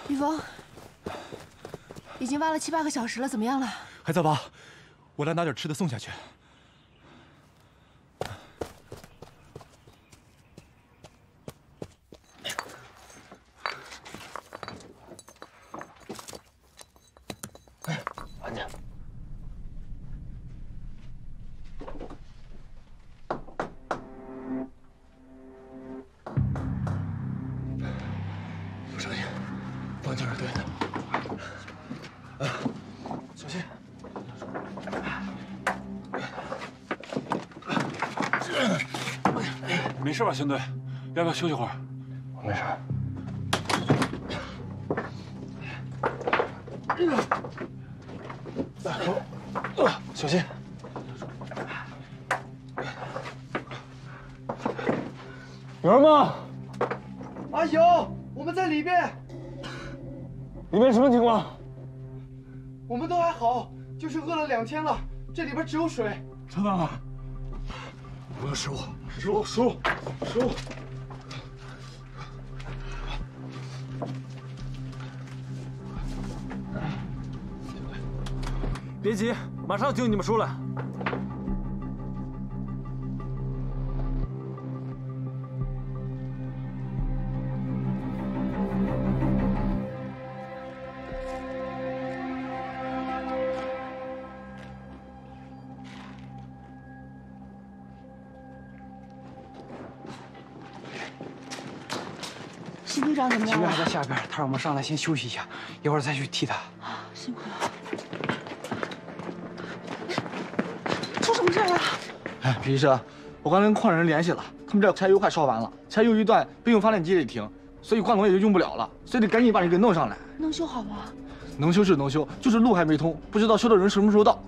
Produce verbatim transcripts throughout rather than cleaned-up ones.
雨峰，已经挖了七八个小时了，怎么样了？ 还在挖，我来拿点吃的送下去。 哎，安静。 有声音，方向是对的。啊，小心！ 没事吧，兄弟？要不要休息会儿？ 我没事。啊，小心！有人吗？ 啊有，我们在里面。 里面什么情况？ 我们都还好，就是饿了两天了，这里边只有水。 车到哪？我有食物，食物，食物，食物。别急，马上救你们出来。 邢队长怎么样了？ 秦队还在下边，他让我们上来先休息一下，一会儿再去替他。 啊，辛苦了。出什么事了？ 哎，皮医生，我刚跟矿人联系了，他们这柴油快烧完了，柴油一断，备用发电机也停，所以罐头也就用不了了，所以得赶紧把你给弄上来。 能修好吗？ 能修是能修，就是路还没通，不知道修的人什么时候到。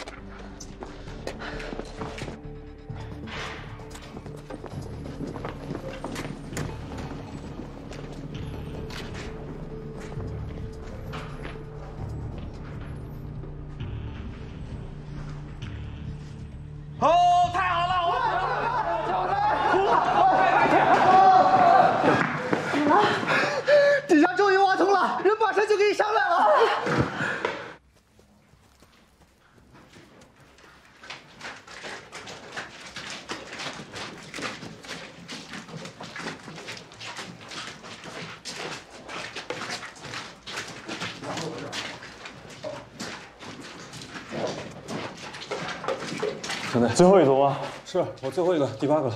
哦，太好了！我怎么了？ 底下终于挖通了，人马上就可以上来了。 兄弟，最后一桶啊！ 是我最后一个，第八个。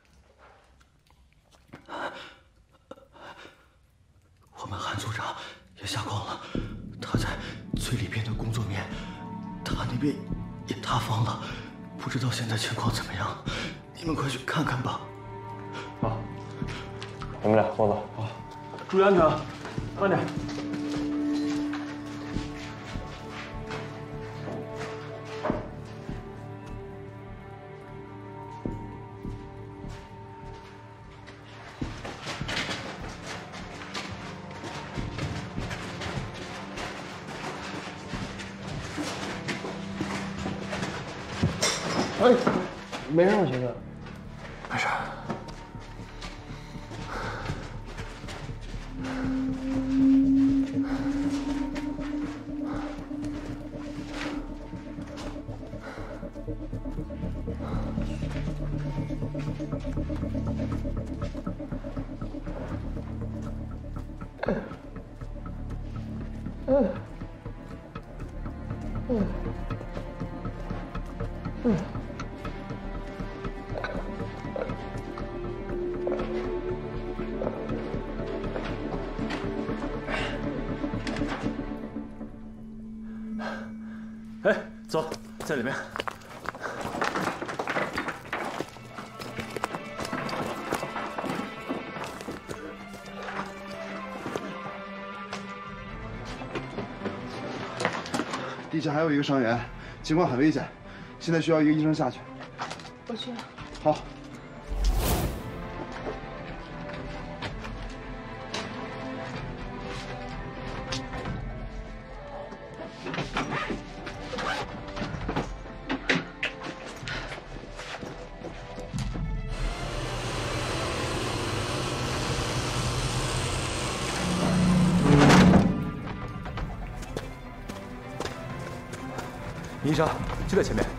我们韩组长也下矿了，他在最里边的工作面，他那边也塌方了，不知道现在情况怎么样，你们快去看看吧。好，你们俩跟我走。好，注意安全，慢点。 哎，没事，我觉得没事。 嗯，嗯，嗯。 哎，走，在里面。 地下还有一个伤员，情况很危险，现在需要一个医生下去。 我去了。 好。 林医生就在前面。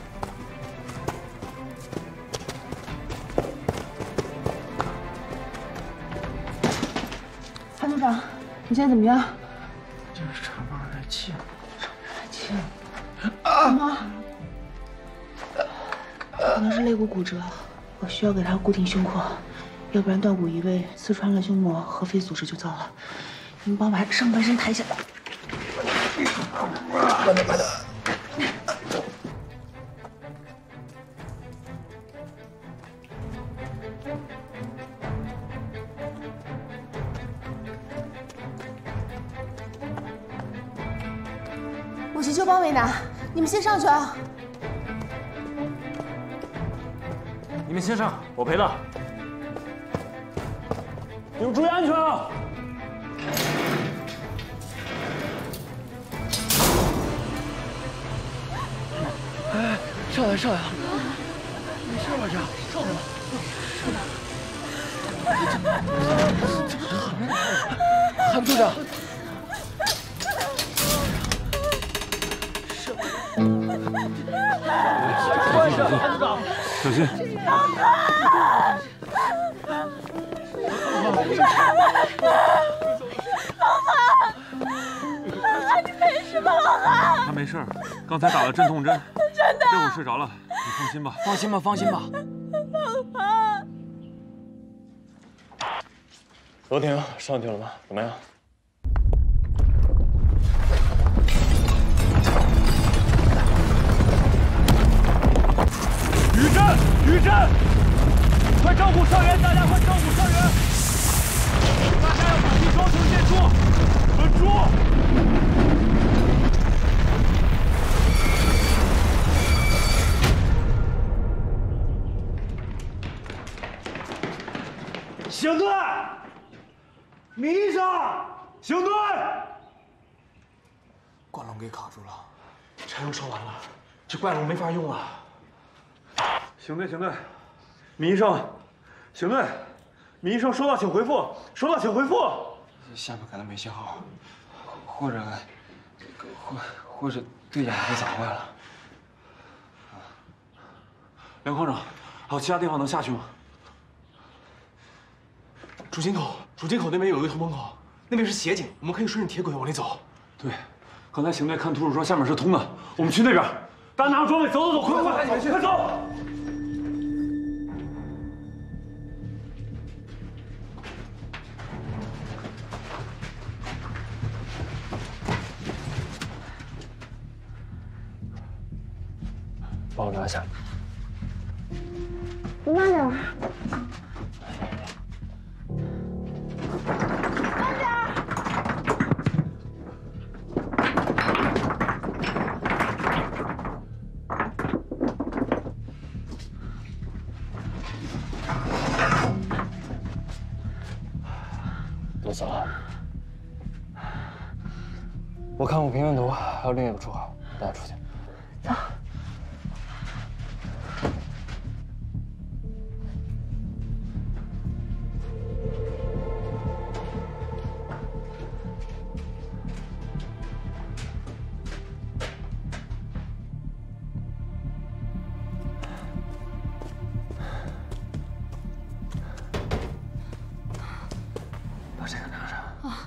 韩组长，你现在怎么样？ 就是插不上来气， 上不上来气。什么？可能是肋骨骨折，我需要给他固定胸廓，要不然断骨移位刺穿了胸膜，核肺组织就糟了。你们帮我把上半身抬起来。慢点，慢点。我急救包没拿，你们先上去啊！ 你们先上，我陪到。你们注意安全啊！ 哎，上来，上来，没事吧？这上来吧。韩组长。 小心！ 你没事吧，老韩？ 他没事，刚才打了镇痛针， 真的。 这会儿睡着了，你放心吧。 放心吧，放心吧。 老韩， 罗婷上去了吗？怎么样？ 雨震，雨震！快照顾伤员，大家快照顾伤员！大家要把敌高城建住，稳住！ 醒队，米医生，醒队！ 灌笼给卡住了，柴油烧完了，这灌笼没法用了。 行队，行队，米医生，行队，米医生收到，请回复，收到，请回复。 下巴可能没信号，或者，或或者对眼被砸坏了。 梁科长，还有其他地方能下去吗？ 主进口，主进口那边有一个通风口，那边是斜井，我们可以顺着铁轨往里走。 对，刚才邢队看图纸说下面是通的，我们去那边。大家拿着装备，走走走，快快快，快走！ 帮我拿下。 你慢点。慢点。 都走了。我看过平面图，还有另一个出口，带他出去。 走。 把这个拿上。啊。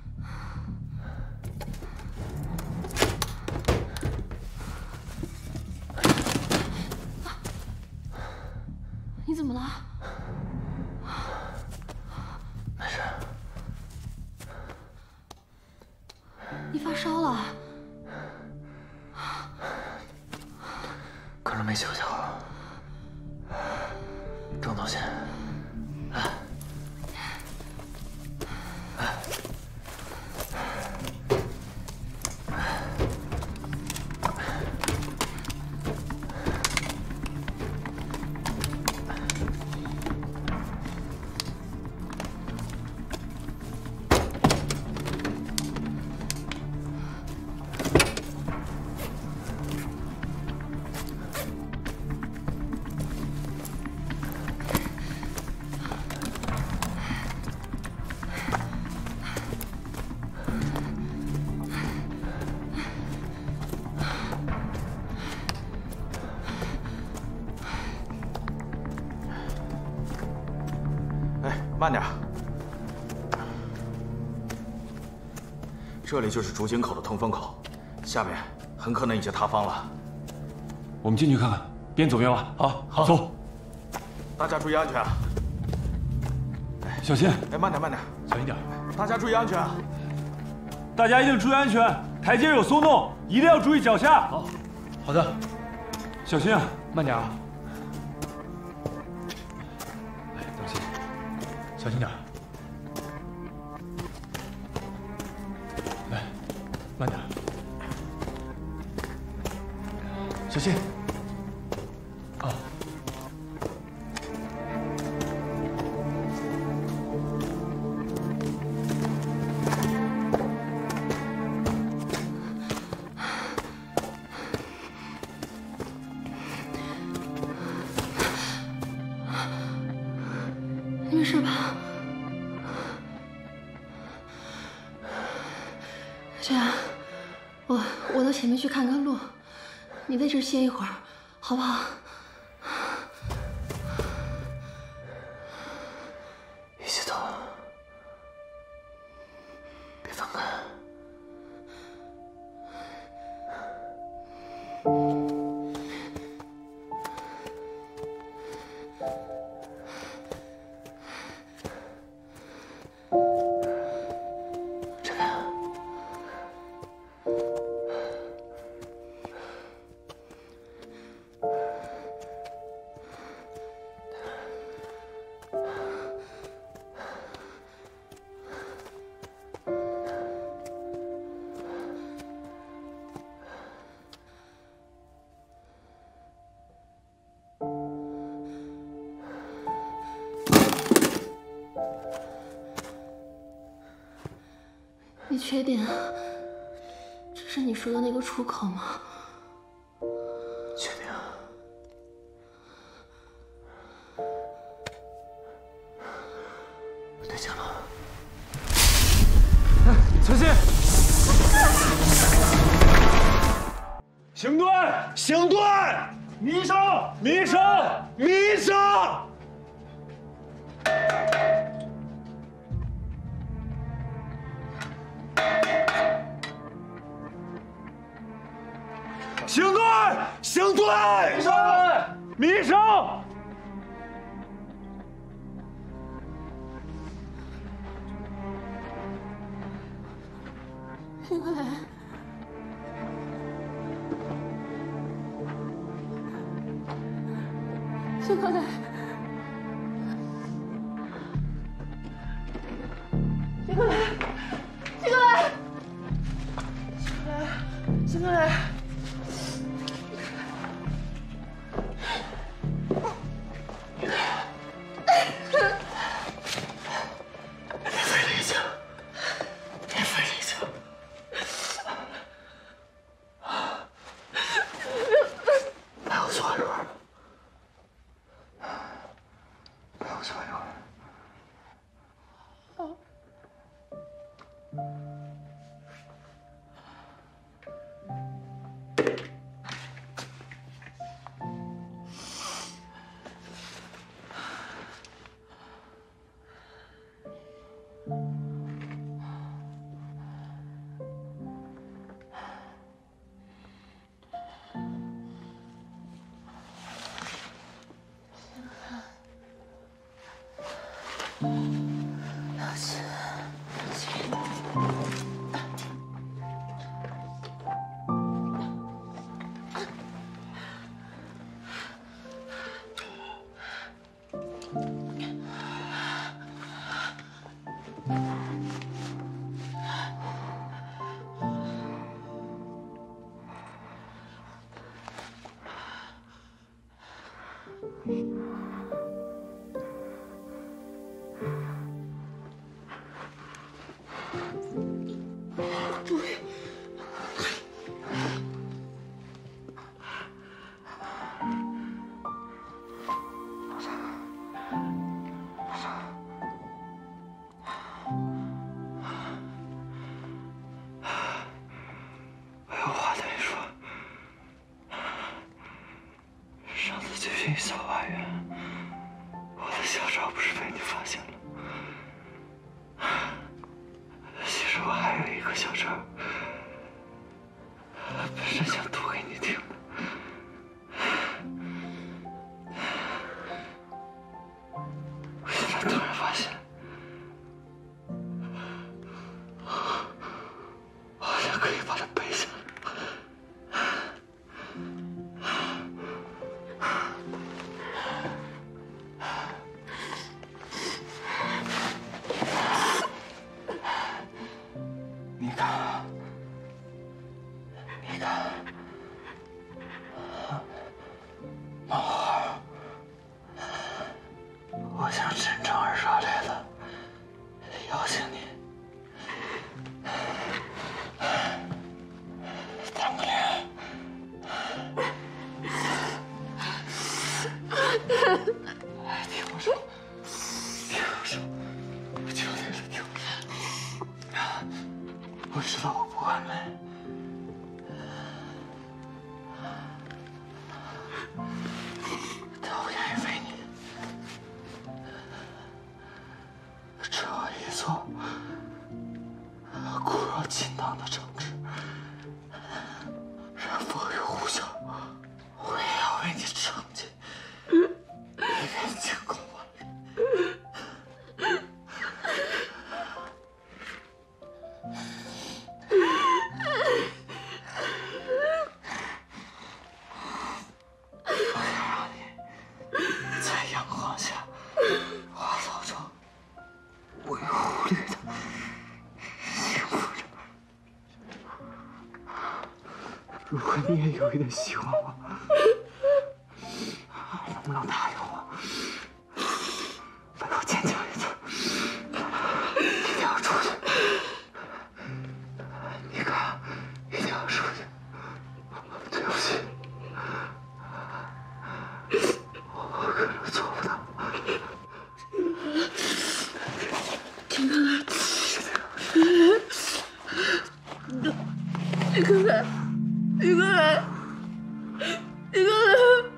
你怎么了？ 没事。 你发烧了？ 可能没休息好。郑导先。 慢点。这里就是竹井口的通风口，下面很可能已经塌方了。 我们进去看看，边走边挖。好，好，走。 大家注意安全啊！ 小心！ 哎，慢点，慢点， 小心点。 大家注意安全啊！ 大家一定注意安全，台阶有松动，一定要注意脚下。好，好的。小心啊，慢点啊。来，当心，小心点。来，慢点。小心。啊。 你没事吧？这样，我我到前面去看看路，你在这歇一会儿，好不好？ 一起走，别分开。 你确定这是你说的那个出口吗？ 确定。不对劲了。 小心！行队， 行队， 迷生，迷生， 迷生。 行队， 行队， 迷生，迷生。 醒过来！醒过来！醒过来！醒过来！ 醒过来！ 别费力气，别费力气。陪我坐一会儿，陪我坐一会儿。 好。 小花园，我的小抄不是被你发现了？ 是我还有一个小事儿，本身想读给你听的。我现在突然发现，我好像可以把它背下来。 你看，你看，孟华，我想真正而热烈的邀请你谈个恋爱。听我说，听我说，我求你了，听我说。我知道我不完美，但我愿意为你这我一座固若金汤的城池，任风雨呼啸，我也要为你撑起一片晴空万里。 如果你也有一点喜欢我，能不能答应我，陪我坚强一次？一定要出去！你看，一定要出去！对不起，我可能做不到。 陈哥哥，陈哥哥。 宇哥来，宇哥来。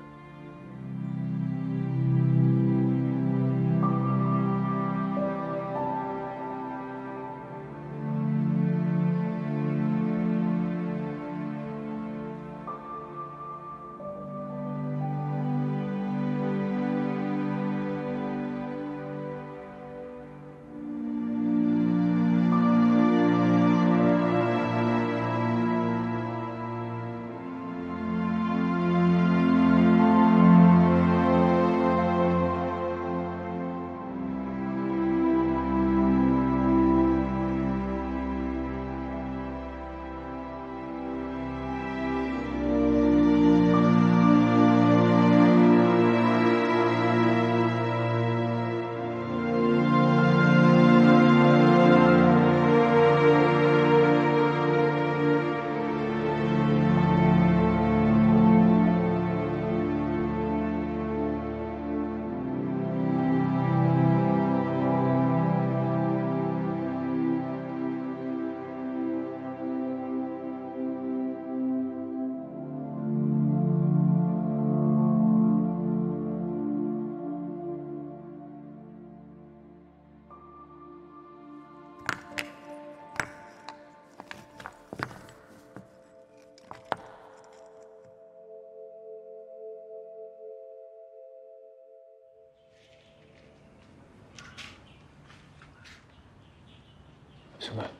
什么？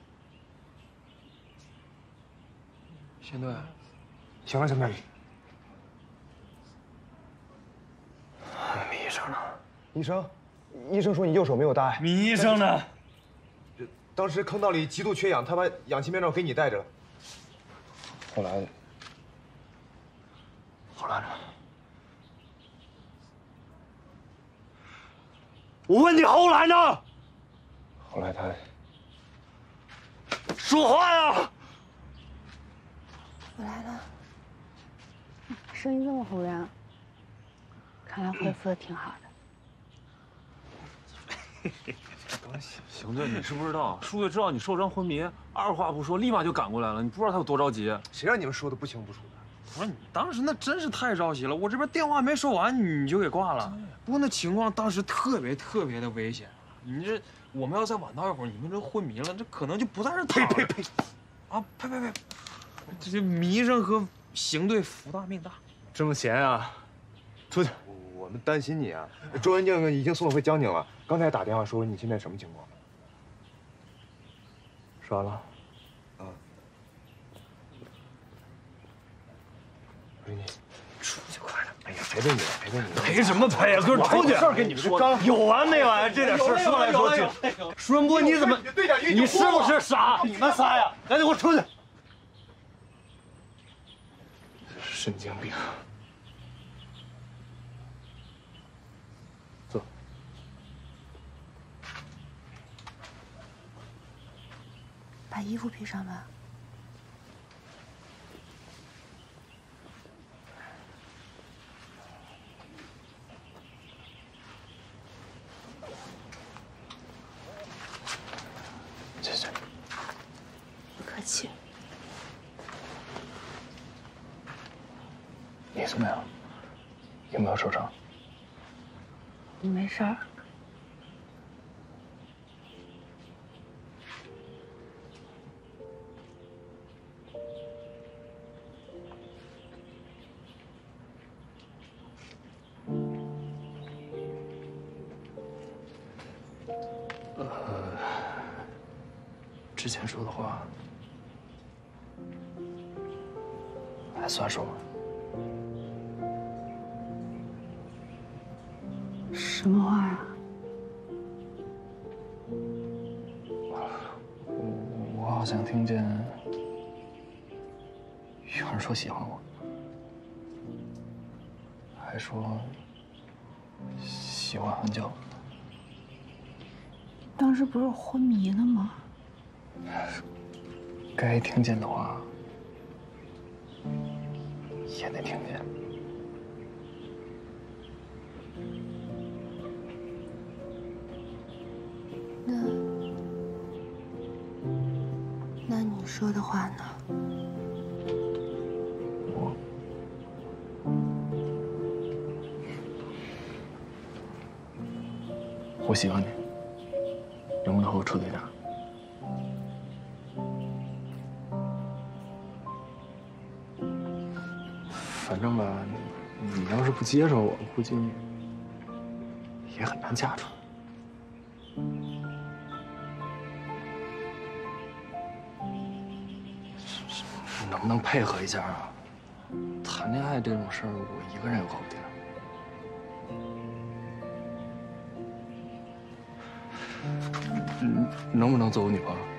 现在醒了，小妹。 米医生呢？ 医生，医生说你右手没有大碍。 米医生呢？ 当时坑道里极度缺氧，他把氧气面罩给你戴着了。 后来， 后来呢？ 我问你后来呢？ 后来他说话呀！ 我来了，声音这么洪亮，看来恢复的挺好的。 邢队，你是不知道，舒队知道你受伤昏迷，二话不说立马就赶过来了。你不知道他有多着急。 谁让你们说的不清不楚的？ 不是你当时那真是太着急了，我这边电话没说完你就给挂了。不过那情况当时特别特别的危险，你这我们要再晚到一会儿，你们这昏迷了，这可能就不在这躺着。呸呸呸！啊，呸呸呸！这这迷上和行队福大命大。 这么闲啊？出去。我们担心你啊。周文静已经送回江宁了，刚才打电话说你现在什么情况？ 说完了。 啊。不是你。 出去快点！哎呀，陪陪你，陪陪你。 陪什么陪啊？哥，出去！ 事儿跟你们说， 有完没完？这点事说来说去，舒文波你怎么？你是不是傻？你们仨呀，赶紧给我出去！ 神经病！坐。 把衣服披上吧。 谢谢。 不客气。 你怎么样？有没有受伤？ 没事儿。 之前说的话，还算数吗？ 什么话呀？ 我我好像听见有人说喜欢我，还说喜欢很久。 当时不是昏迷了吗？ 该听见的话也得听见。 那那你说的话呢？ 我我喜欢你，能不能和我处对象？ 反正吧，你要是不接受我，估计也很难嫁出来。能不能配合一下啊？谈恋爱这种事儿，我一个人也搞不定。嗯，能不能做我女朋友？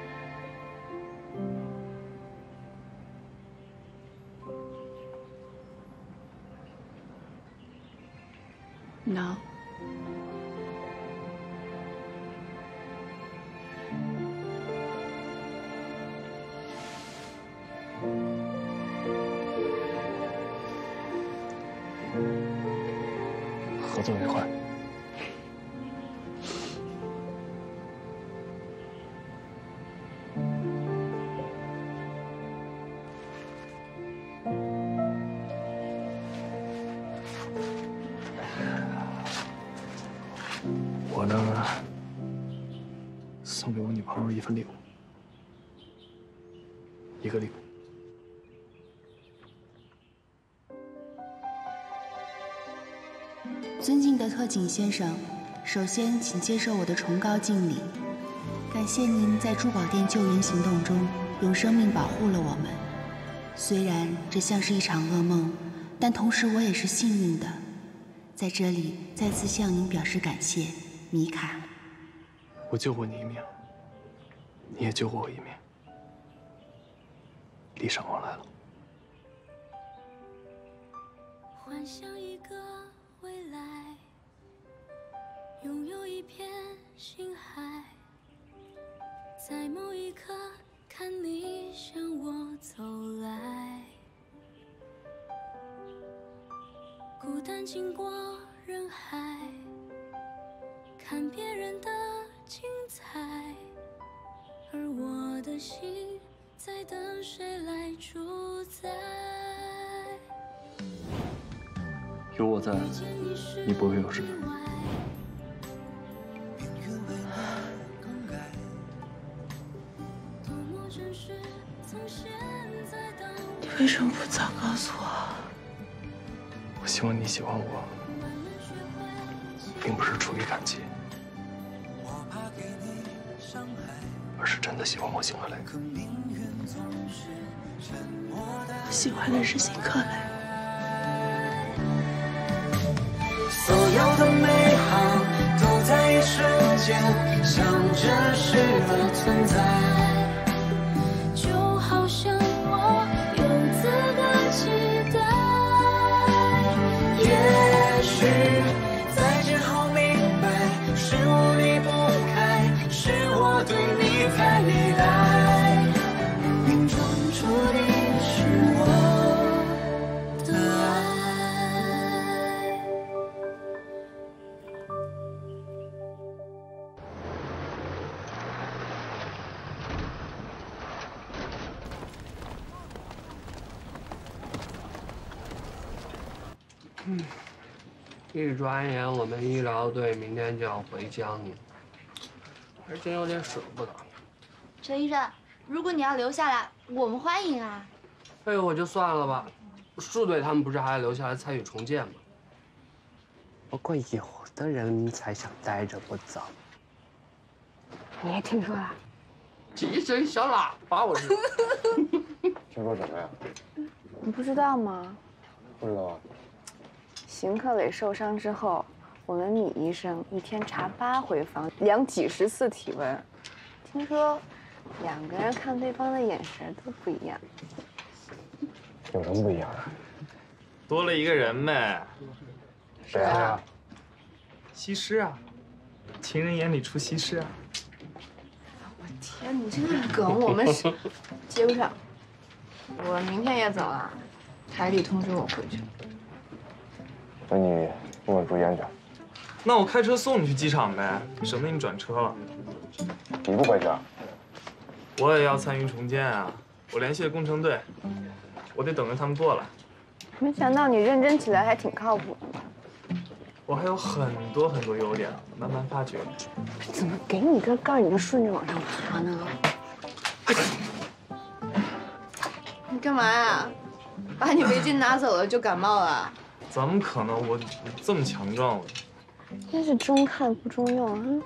No。 合作愉快。我呢，送给我女朋友一份礼物，一个礼物。 尊敬的特警先生，首先请接受我的崇高敬礼，感谢您在珠宝店救援行动中用生命保护了我们。虽然这像是一场噩梦，但同时我也是幸运的。在这里再次向您表示感谢，米卡。 我救过你一命，你也救过我一命，礼尚往来了。 幻想一个未来，拥有一片星海，在某一刻看你向我走来，孤单经过人海，看别人的精彩，而我的心在等谁来主宰。 有我在，你不会有事的。 你为什么不早告诉我？ 我希望你喜欢我，并不是出于感激，而是真的喜欢我辛克雷。 我喜欢的是辛克雷。 所有的美好都在一瞬间，像真实的存在。 就好像我有资格期待。 也许在之后明白，是我离不开，是我对你太依赖，命中注定是我的爱。 嗯，一转眼我们医疗队明天就要回疆了，还真有点舍不得。 陈医生，如果你要留下来，我们欢迎啊。 废我就算了吧，树队他们不是还要留下来参与重建吗？不过有的人才想待着不走。 你也听说了？ 提神小喇叭，我是。 听说什么呀？ 你不知道吗？ 不知道啊。 邢克磊受伤之后，我们米医生一天查八回房，量几十次体温。听说两个人看对方的眼神都不一样。 有什么不一样啊？ 多了一个人呗。 谁啊？ 西施啊，情人眼里出西施啊。 我天，你这个梗我们是接不上。我明天也走了，台里通知我回去。 那你跟我住烟点。 那我开车送你去机场呗，省得你转车了。 你不回去啊？ 我也要参与重建啊！我联系了工程队，我得等着他们过来。 没想到你认真起来还挺靠谱的。 我还有很多很多优点，慢慢发掘。 怎么给你个盖，你就顺着往上爬呢？你干嘛呀？把你围巾拿走了就感冒了？ 怎么可能？我这么强壮了。 真是中看不中用啊！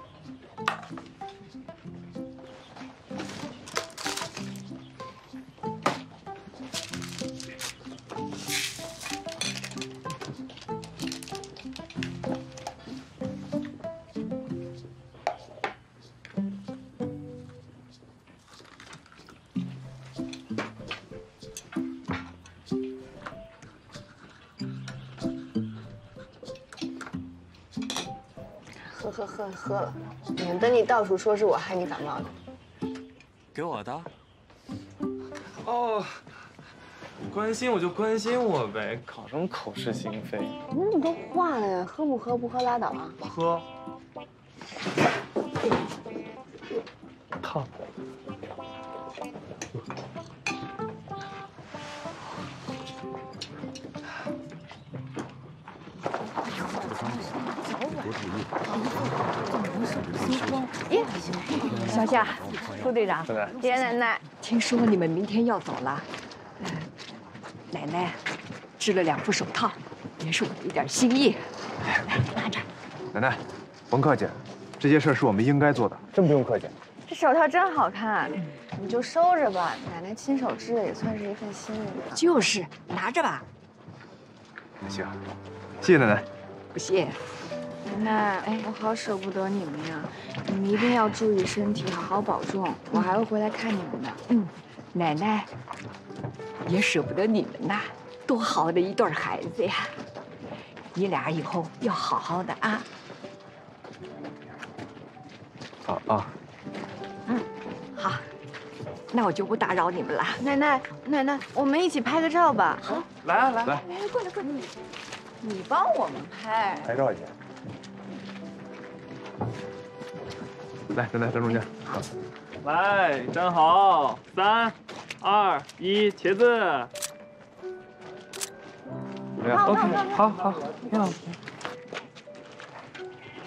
喝喝喝喝了，免得你到处说是我害你感冒的。 给我的。哦，关心我就关心我呗，搞什么口是心非？ 那么多话呢，喝不喝不喝拉倒啊。 喝。烫。 咦，小夏，副队长， 爷奶奶， 听说你们明天要走了，呃，奶奶织了两副手套，也是我的一点心意。来，拿着。 奶奶，甭客气，这些事儿是我们应该做的，真不用客气。 这手套真好看，你就收着吧。奶奶亲手织的，也算是一份心意吧。 就是，拿着吧。 行，谢谢奶奶。 不谢。 奶奶，哎，我好舍不得你们呀，你们一定要注意身体，好好保重。我还会回来看你们的。 嗯，奶奶也舍不得你们呐，多好的一对孩子呀！你俩以后要好好的啊。 啊啊。 嗯，好，那我就不打扰你们了。 奶奶，奶奶，我们一起拍个照吧。 好， 来啊来来，过来过来，你帮我们拍。 拍照去。来，奶奶站中间。好。 来，站好，三、二、一，茄子。 怎么样 ？OK， 好好，挺好。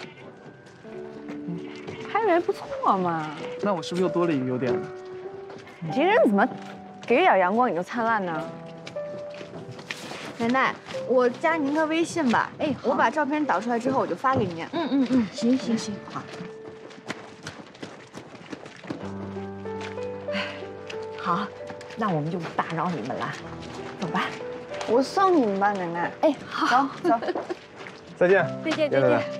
拍人不错嘛。 那我是不是又多了一个优点呢？ 你这人怎么给点阳光你就灿烂呢？ 奶奶，我加您个微信吧。哎，我把照片导出来之后，我就发给您。 嗯嗯嗯，行行行，好。好，那我们就不打扰你们了，走吧。 我送你们吧，奶奶。 哎，好， 走走。 再见。 再见，再见。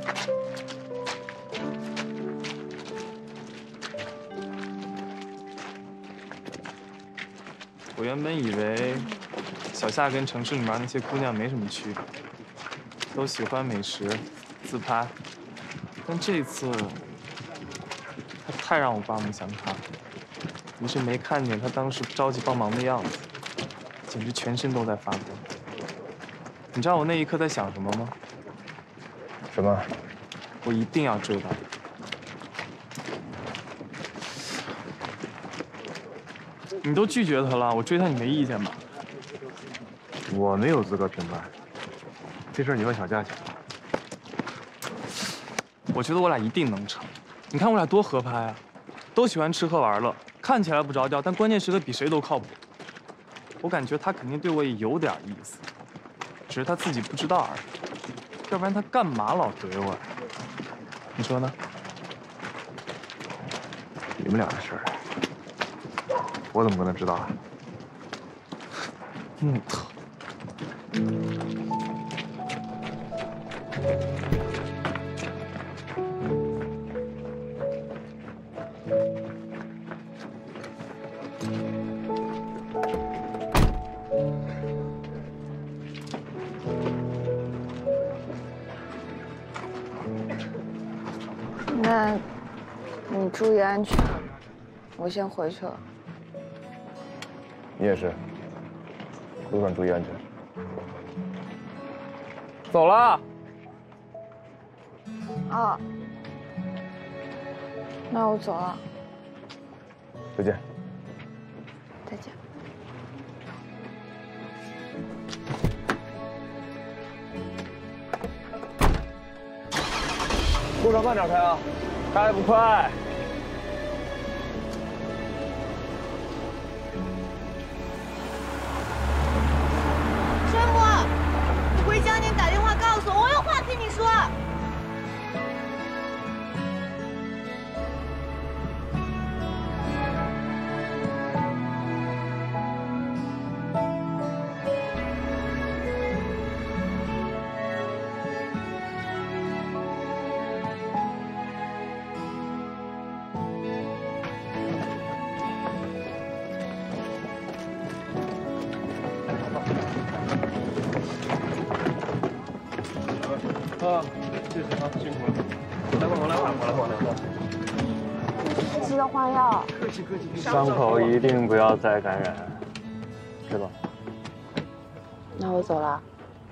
我原本以为小夏跟城市里面那些姑娘没什么区别，都喜欢美食、自拍，但这次她太让我刮目相看了。你是没看见她当时着急帮忙的样子，简直全身都在发光。你知道我那一刻在想什么吗？ 什么？ 我一定要追到她。你都拒绝他了，我追他你没意见吧？ 我没有资格评判，这事儿你问小佳去。 我觉得我俩一定能成。你看我俩多合拍啊，都喜欢吃喝玩乐，看起来不着调，但关键时刻比谁都靠谱。我感觉他肯定对我也有点意思，只是他自己不知道而已。要不然他干嘛老怼我呀？你说呢？ 你们俩的事儿，我怎么可能知道啊？ 木头。 那，你注意安全，我先回去了。 你也是，路上注意安全。走了。 啊，那我走了。 再见。 再见。 路上慢点开啊，开不快。 师傅，你回家您打电话告诉我，我有话跟你说。 啊，谢谢啊，辛苦了。来吧，我来换，我来换，我来换。 记得换药。 客气客气。 伤口一定不要再感染，是吧？ 那我走了。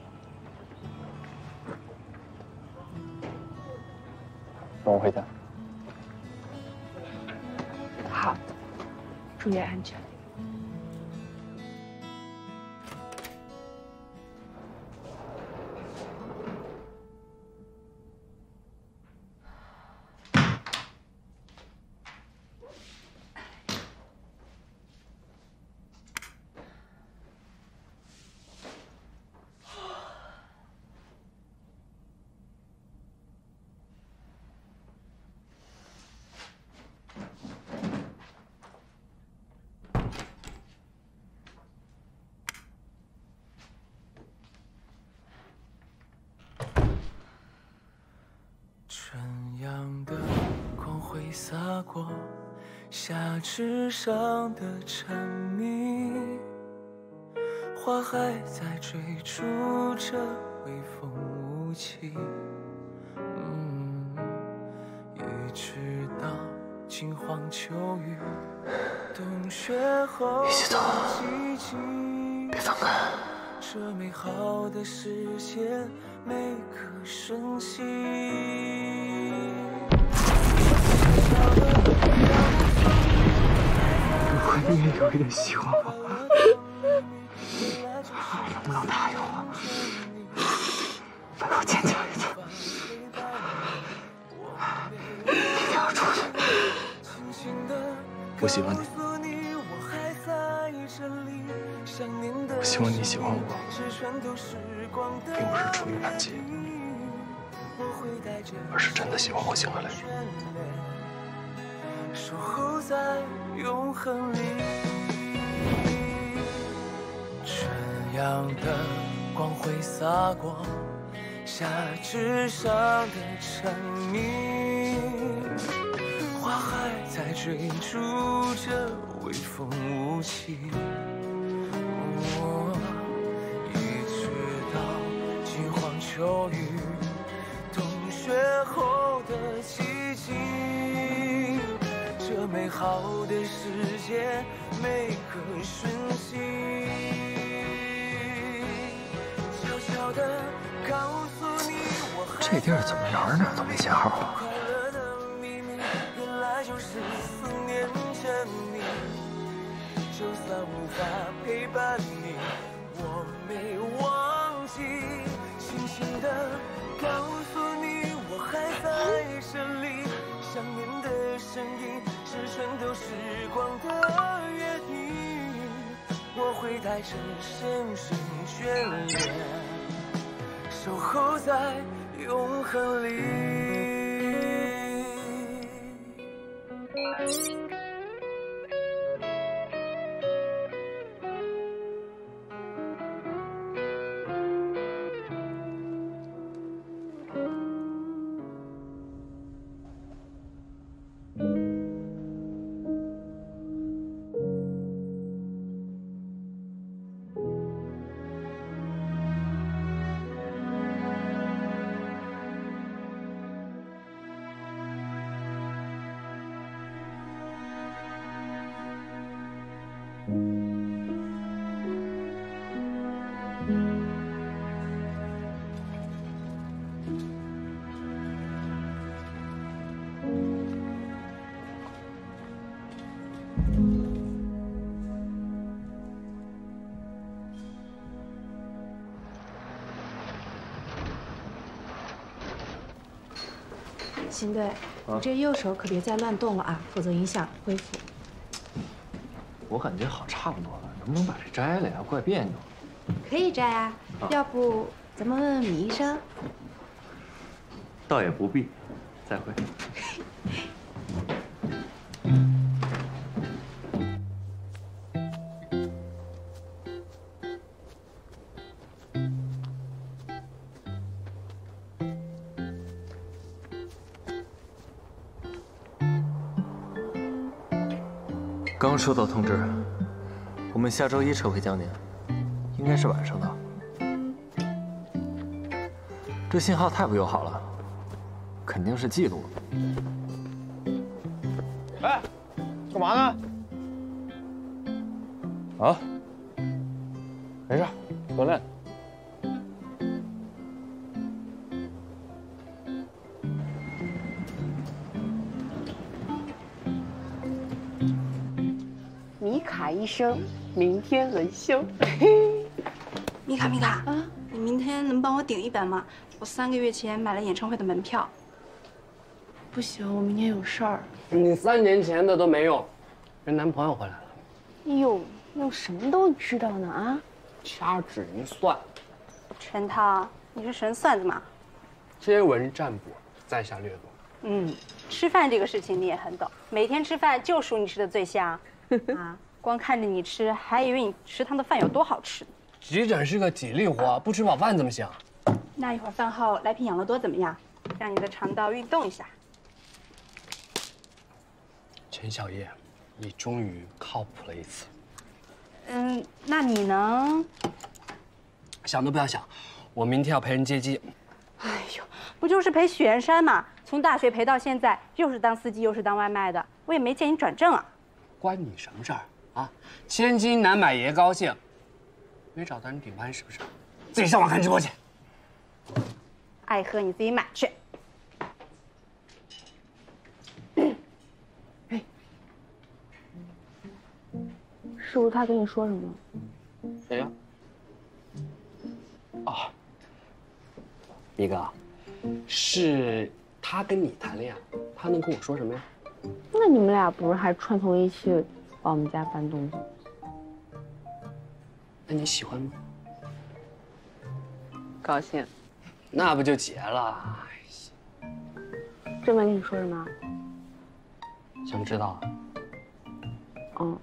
跟我回家。 好，注意安全。 春阳的光辉洒过夏枝上的蝉鸣，花还在追逐着微风无情，嗯，一直到金黄秋雨，冬雪后的寂静， 别分开。 这美好的世界，每颗瞬息。 如果你也有一点希望吧，让不让他有啊？拜托坚强一点，一定要出去。 我喜欢你。 希望你喜欢我，并不是出于感激，而是真的喜欢我行了嘞。 守候在永恒里，春阳的光辉洒光夏枝上的蝉鸣，花还在追逐着微风无情。我一直到金黄秋雨，冬雪后的寂静，这美好的世界每个瞬息，悄悄地告诉你，我还这地儿怎么哪儿哪儿都没信号啊？ 原来就是思念着你，就算无法陪伴你，我没忘记，轻轻地告诉你，我还在这里，想念的声音是穿透时光的约定，我会带着深深眷恋，守候在永恒里。 邢队，你这右手可别再乱动了啊，否则影响恢复。 我感觉好差不多了，能不能把这摘了呀？怪别扭。 可以摘啊， 啊要不咱们问问米医生？ 倒也不必，再会。刚收到通知，我们下周一撤回江宁，应该是晚上到。这信号太不友好了，肯定是记录了。 哎，干嘛呢？ 啊？ 没事，锻炼。 米卡医生，明天轮休。 米卡，米卡啊，你明天能帮我顶一本吗？我三个月前买了演唱会的门票。 不行，我明天有事儿。 你三年前的都没用，人男朋友回来了。 哎呦，又什么都知道呢啊？ 掐指一算， 陈涛，你是神算子吗？ 接吻占卜，在下略懂。 嗯，吃饭这个事情你也很懂，每天吃饭就数你吃的最香。啊，光看着你吃，还以为你食堂的饭有多好吃。 急诊是个体力活，不吃饱饭怎么行？ 那一会儿饭后来瓶养乐多怎么样？让你的肠道运动一下。 陈小叶，你终于靠谱了一次。 嗯，那你呢？ 想都不要想，我明天要陪人接机。 哎呦，不就是陪许愿山嘛？从大学陪到现在，又是当司机又是当外卖的，我也没见你转正啊。 关你什么事儿啊？千金难买爷高兴，没找到人顶班是不是？自己上网看直播去。 爱喝你自己买去。 是不是他跟你说什么？ 谁呀？哦，一哥，是他跟你谈恋爱，他能跟我说什么呀？ 那你们俩不是还串通一气把我们家搬东西？ 那你喜欢吗？ 高兴。 那不就结了？ 正文跟你说什么？ 想知道？ 嗯。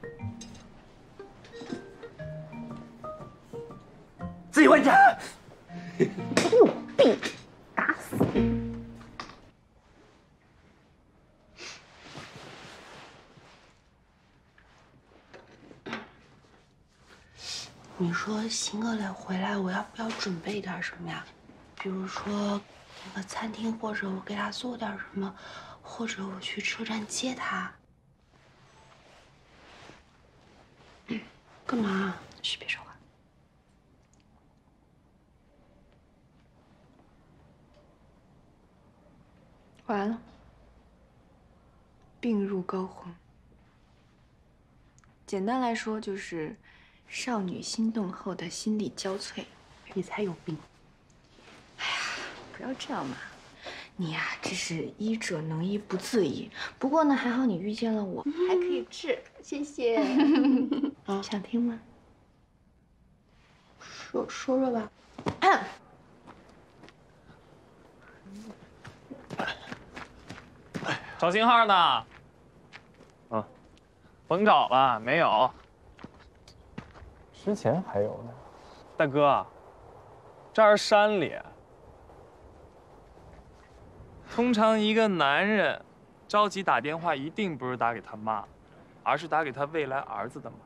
自己回家。 你有病，打死你！ 你说邢格磊回来，我要不要准备点什么呀？比如说那个餐厅，或者我给他做点什么，或者我去车站接他。干嘛？ 嘘，别说话。完了，病入膏肓。简单来说就是少女心动后的心力交瘁。 你才有病！ 哎呀，不要这样嘛！你呀、啊，这是医者能医不自医。不过呢，还好你遇见了我，还可以治。谢谢。啊，想听吗？ 说说说吧。 找信号呢？啊，甭找了，没有。之前还有呢。大哥，这儿是山里。通常一个男人着急打电话，一定不是打给他妈，而是打给他未来儿子的妈。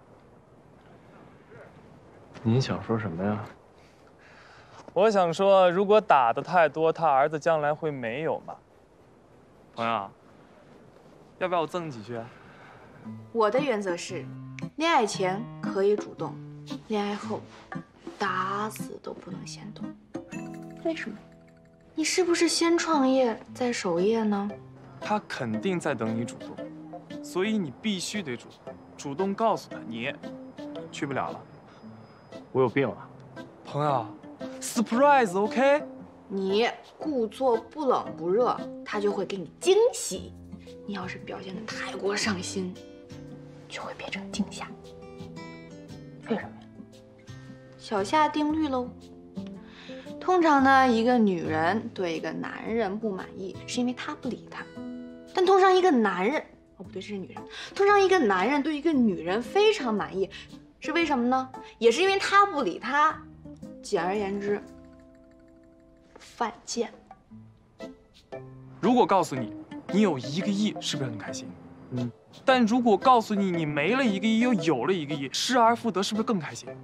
您想说什么呀？ 我想说，如果打的太多，他儿子将来会没有妈。朋友，要不要我赠你几句啊？ 我的原则是，恋爱前可以主动，恋爱后打死都不能先动。 为什么？ 你是不是先创业再守业呢？ 他肯定在等你主动，所以你必须得主动，主动告诉他你去不了了。 我有病啊， 朋友 ，surprise OK？ 你故作不冷不热，他就会给你惊喜。你要是表现得太过上心，就会变成惊吓。 为什么呀？ 小夏定律喽。通常呢，一个女人对一个男人不满意，是因为他不理她；但通常一个男人，哦不对，这是女人。通常一个男人对一个女人非常满意，是为什么呢？也是因为他不理她。简而言之，犯贱。 如果告诉你你有一个亿，是不是很开心？嗯。但如果告诉你你没了一个亿，又有了一个亿，失而复得，是不是更开心？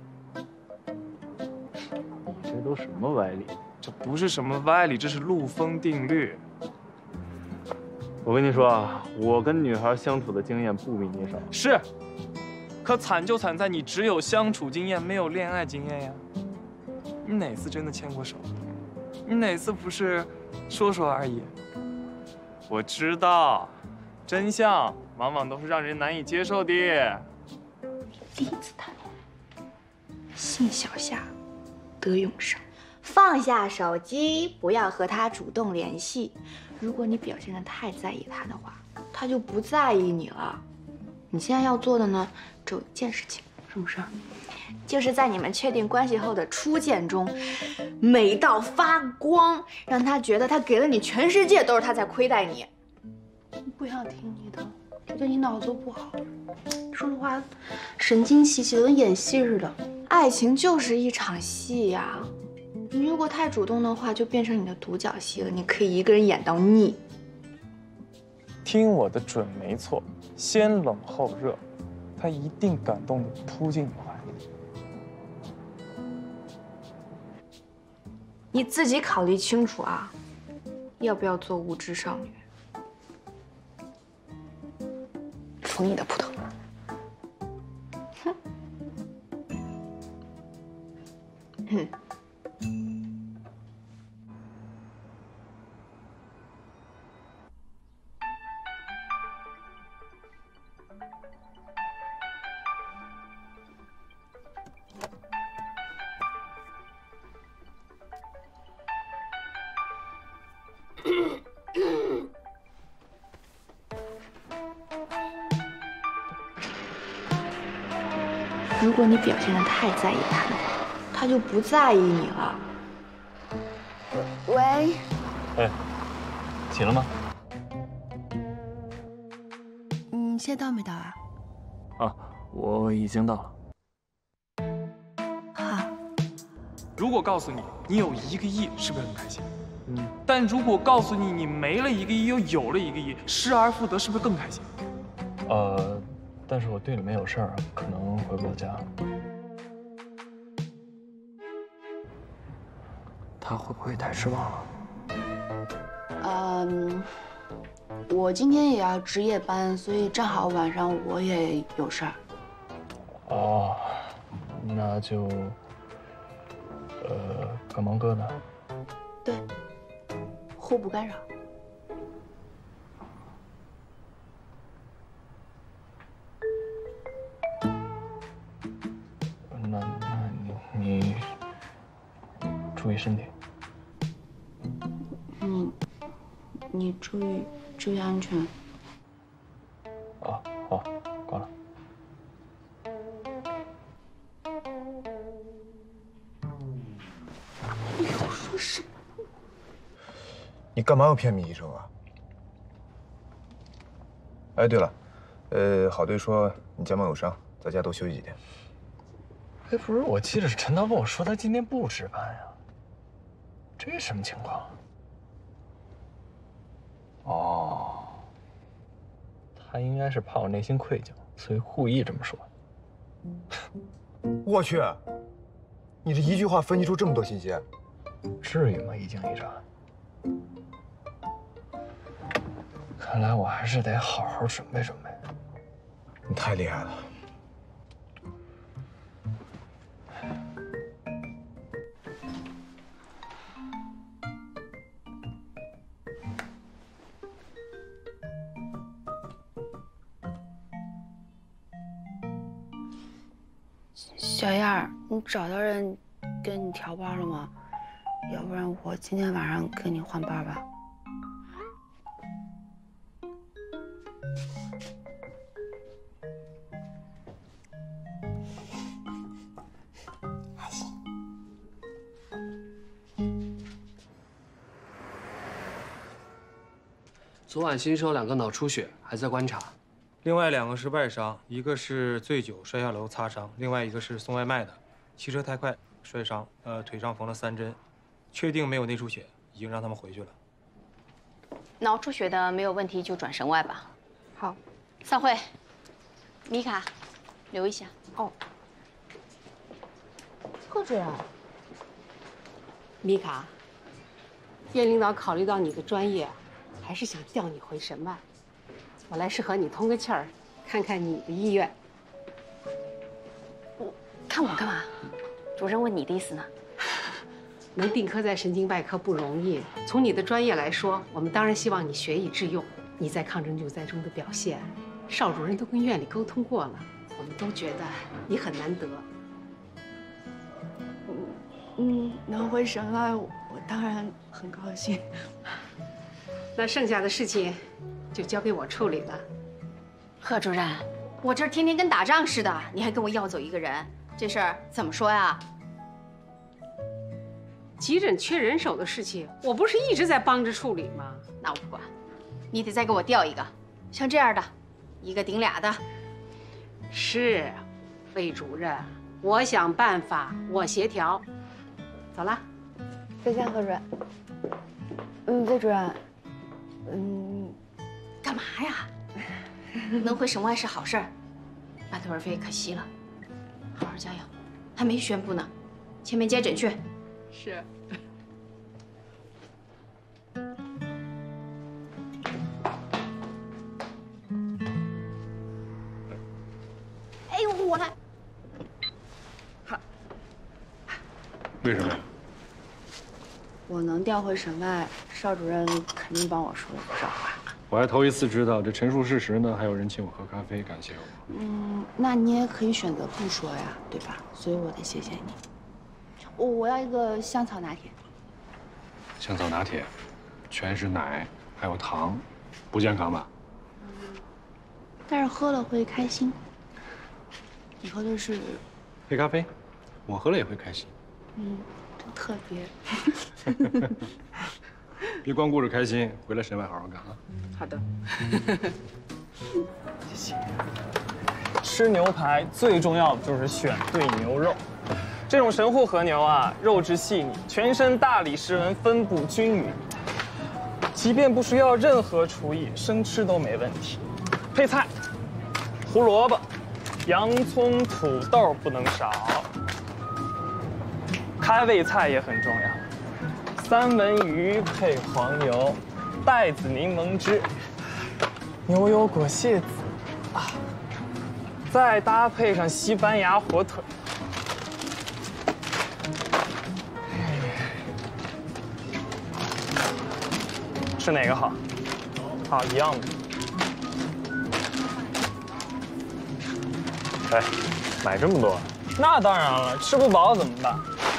这都什么歪理？ 这不是什么歪理，这是陆丰定律。 我跟你说啊，我跟女孩相处的经验不比你少。 是，可惨就惨在你只有相处经验，没有恋爱经验呀。你哪次真的牵过手？你哪次不是说说而已？我知道，真相往往都是让人难以接受的。 第一次谈恋爱，信小夏，得永生。放下手机，不要和他主动联系。如果你表现得太在意他的话，他就不在意你了。你现在要做的呢，只有一件事情，什么事儿？就是在你们确定关系后的初见中，美到发光，让他觉得他给了你全世界，都是他在亏待你。 不想听你的，觉得你脑子不好，说实话，神经兮兮的，跟演戏似的。 爱情就是一场戏呀，你如果太主动的话，就变成你的独角戏了。你可以一个人演到腻。 听我的准没错，先冷后热，他一定感动的扑进你怀里。 你自己考虑清楚啊，要不要做无知少女？ 属你的葡萄。 哼。嗯。 如果你表现得太在意他的话，他就不在意你了。 喂。 哎，起了吗？ 你现在到没到啊？ 啊，我已经到了。 好。 如果告诉你你有一个亿，是不是很开心？嗯。但如果告诉你你没了一个亿，又有了一个亿，失而复得，是不是更开心？ 呃，但是我队里面有事儿，可能回不了家。他会不会太失望了？ 嗯，我今天也要值夜班，所以正好晚上我也有事儿。 哦，那就，呃，各忙各的。 对，互不干扰。 那那你你注意身体。 你你注意注意安全。 啊，好，挂了。 你在说什么？ 你干嘛要骗米医生啊？哎，对了，呃，郝队说你肩膀有伤，在家多休息几天。 哎，不是，我记得是陈涛跟我说他今天不值班呀，这什么情况？哦，他应该是怕我内心愧疚，所以故意这么说。 我去，你这一句话分析出这么多信息， 至于吗？一惊一乍。看来我还是得好好准备准备。 你太厉害了。 小燕儿，你找到人给你调班了吗？要不然我今天晚上给你换班吧。 还行。 昨晚新生两个脑出血，还在观察。 另外两个是外伤，一个是醉酒摔下楼擦伤，另外一个是送外卖的，骑车太快摔伤，呃，腿上缝了三针，确定没有内出血，已经让他们回去了。 脑出血的没有问题就转神外吧。 好， 散会。米卡，留一下。 哦。贺主任。 米卡，叶领导考虑到你的专业，还是想调你回神外。我来是和你通个气儿，看看你的意愿。 我看我干嘛？主任问你的意思呢？ 能定科在神经外科不容易，从你的专业来说，我们当然希望你学以致用。你在抗震救灾中的表现，邵主任都跟院里沟通过了，我们都觉得你很难得。 嗯，能回神外，我当然很高兴。 那剩下的事情就交给我处理了。 贺主任，我这儿天天跟打仗似的，你还跟我要走一个人，这事儿怎么说呀？ 急诊缺人手的事情，我不是一直在帮着处理吗？ 那我不管，你得再给我调一个，像这样的，一个顶俩的。 是，魏主任，我想办法，我协调。走了。 再见，贺主任。嗯，魏主任。嗯， 干嘛呀？能回省外是好事儿，半途而废可惜了。好好加油，还没宣布呢，前面接诊去。 是。 哎呦，我来。 好。 为什么呀？ 我能调回省外，邵主任肯定帮我说了不少话。 我还头一次知道，这陈述事实呢，还有人请我喝咖啡，感谢我。 嗯，那你也可以选择不说呀，对吧？所以我得谢谢你。我我要一个香草拿铁。 香草拿铁，全是奶，还有糖，不健康吧？ 但是喝了会开心。你喝的是黑咖啡，我喝了也会开心。 嗯，真特别。 别光顾着开心，回来神外好好干啊。 好的。 谢谢。吃牛排最重要的就是选对牛肉。这种神户和牛啊，肉质细腻，全身大理石纹分布均匀，即便不需要任何厨艺，生吃都没问题。配菜，胡萝卜、洋葱、土豆不能少，开胃菜也很重要，三文鱼配黄油，带子柠檬汁，牛油果蟹籽啊，再搭配上西班牙火腿。是哪个好？好，一样的。 哎，买这么多？ 那当然了，吃不饱怎么办？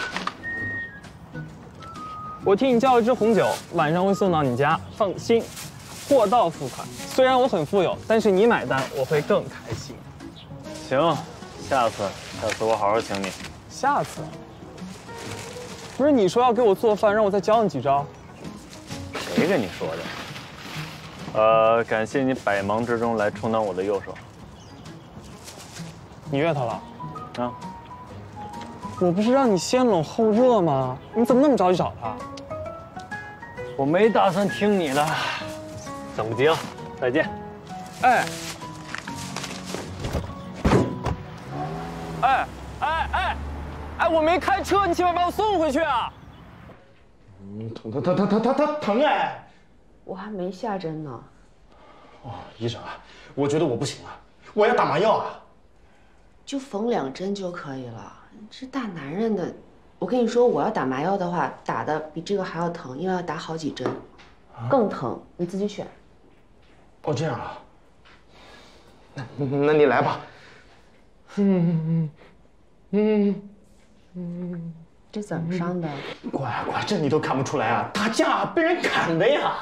我替你叫了支红酒，晚上会送到你家，放心，货到付款。虽然我很富有，但是你买单我会更开心。 行，下次，下次我好好请你。 下次？不是你说要给我做饭，让我再教你几招？ 谁跟你说的？呃，感谢你百忙之中来充当我的右手。 你约他了？ 啊。 我不是让你先冷后热吗？你怎么那么着急找他？ 我没打算听你的。等不及了，再见。 哎。哎哎哎哎！我没开车，你起码把我送回去啊！ 嗯，疼疼疼疼疼疼疼疼哎！ 我还没下针呢。 哦，医生啊，我觉得我不行啊，我要打麻药啊。 就缝两针就可以了。这大男人的，我跟你说，我要打麻药的话，打的比这个还要疼，因为要打好几针，更疼。你自己选。 哦，这样啊。那那你来吧。嗯嗯嗯。 这怎么伤的？ 乖乖，这你都看不出来啊？打架被人砍的呀！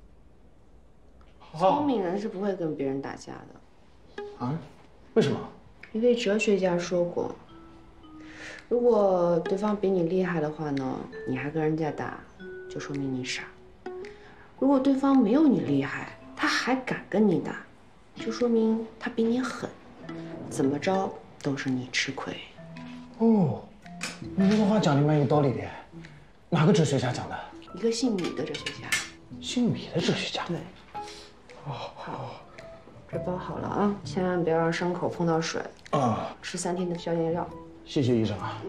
聪明人是不会跟别人打架的。 啊？为什么？ 一位哲学家说过，如果对方比你厉害的话呢，你还跟人家打，就说明你傻；如果对方没有你厉害，他还敢跟你打，就说明他比你狠。怎么着都是你吃亏。 哦。你这个话讲的蛮有道理的，哪个哲学家讲的？ 一个姓米的哲学家。 姓米的哲学家？ 对。哦，好，这包好了啊，千万不要让伤口碰到水。啊。吃三天的消炎药。 谢谢医生啊。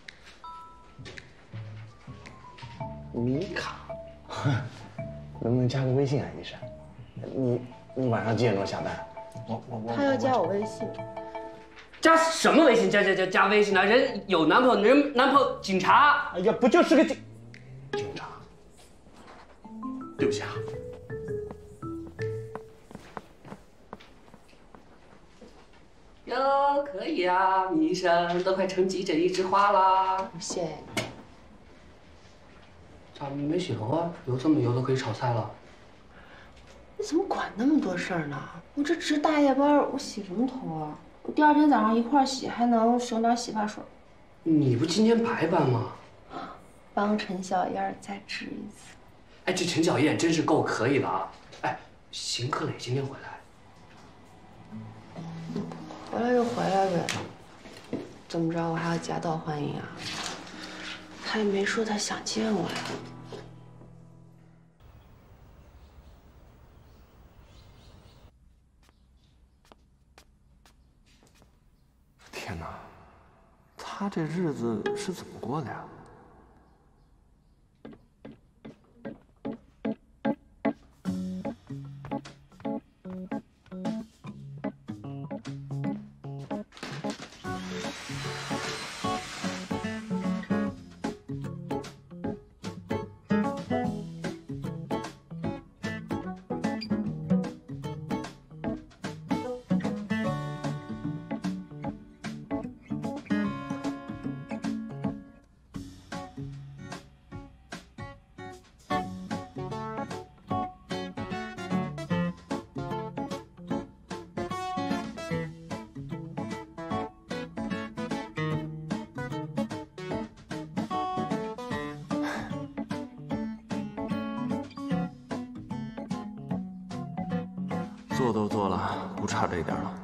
米卡，能不能加个微信啊，医生？你你晚上几点钟下班？我我我。 他要加我微信。 加什么微信？加加加加微信啊！人有男朋友，人男朋友警察。 哎呀，不就是个警警察？对不起啊。 哟，可以啊，米医生都快成急诊一枝花啦。 谢谢。 咋你没洗头啊？油这么油都可以炒菜了。 你怎么管那么多事儿呢？我这值大夜班，我洗什么头啊？我第二天早上一块洗，还能省点洗发水。 你不今天白班吗？ 帮陈小燕再治一次。 哎，这陈小燕真是够可以了啊！哎，邢克磊今天回来。 回来就回来呗，怎么着我还要夹道欢迎啊？他也没说他想见我呀。 天哪，他这日子是怎么过的呀？ 做都做了，不差这一点了。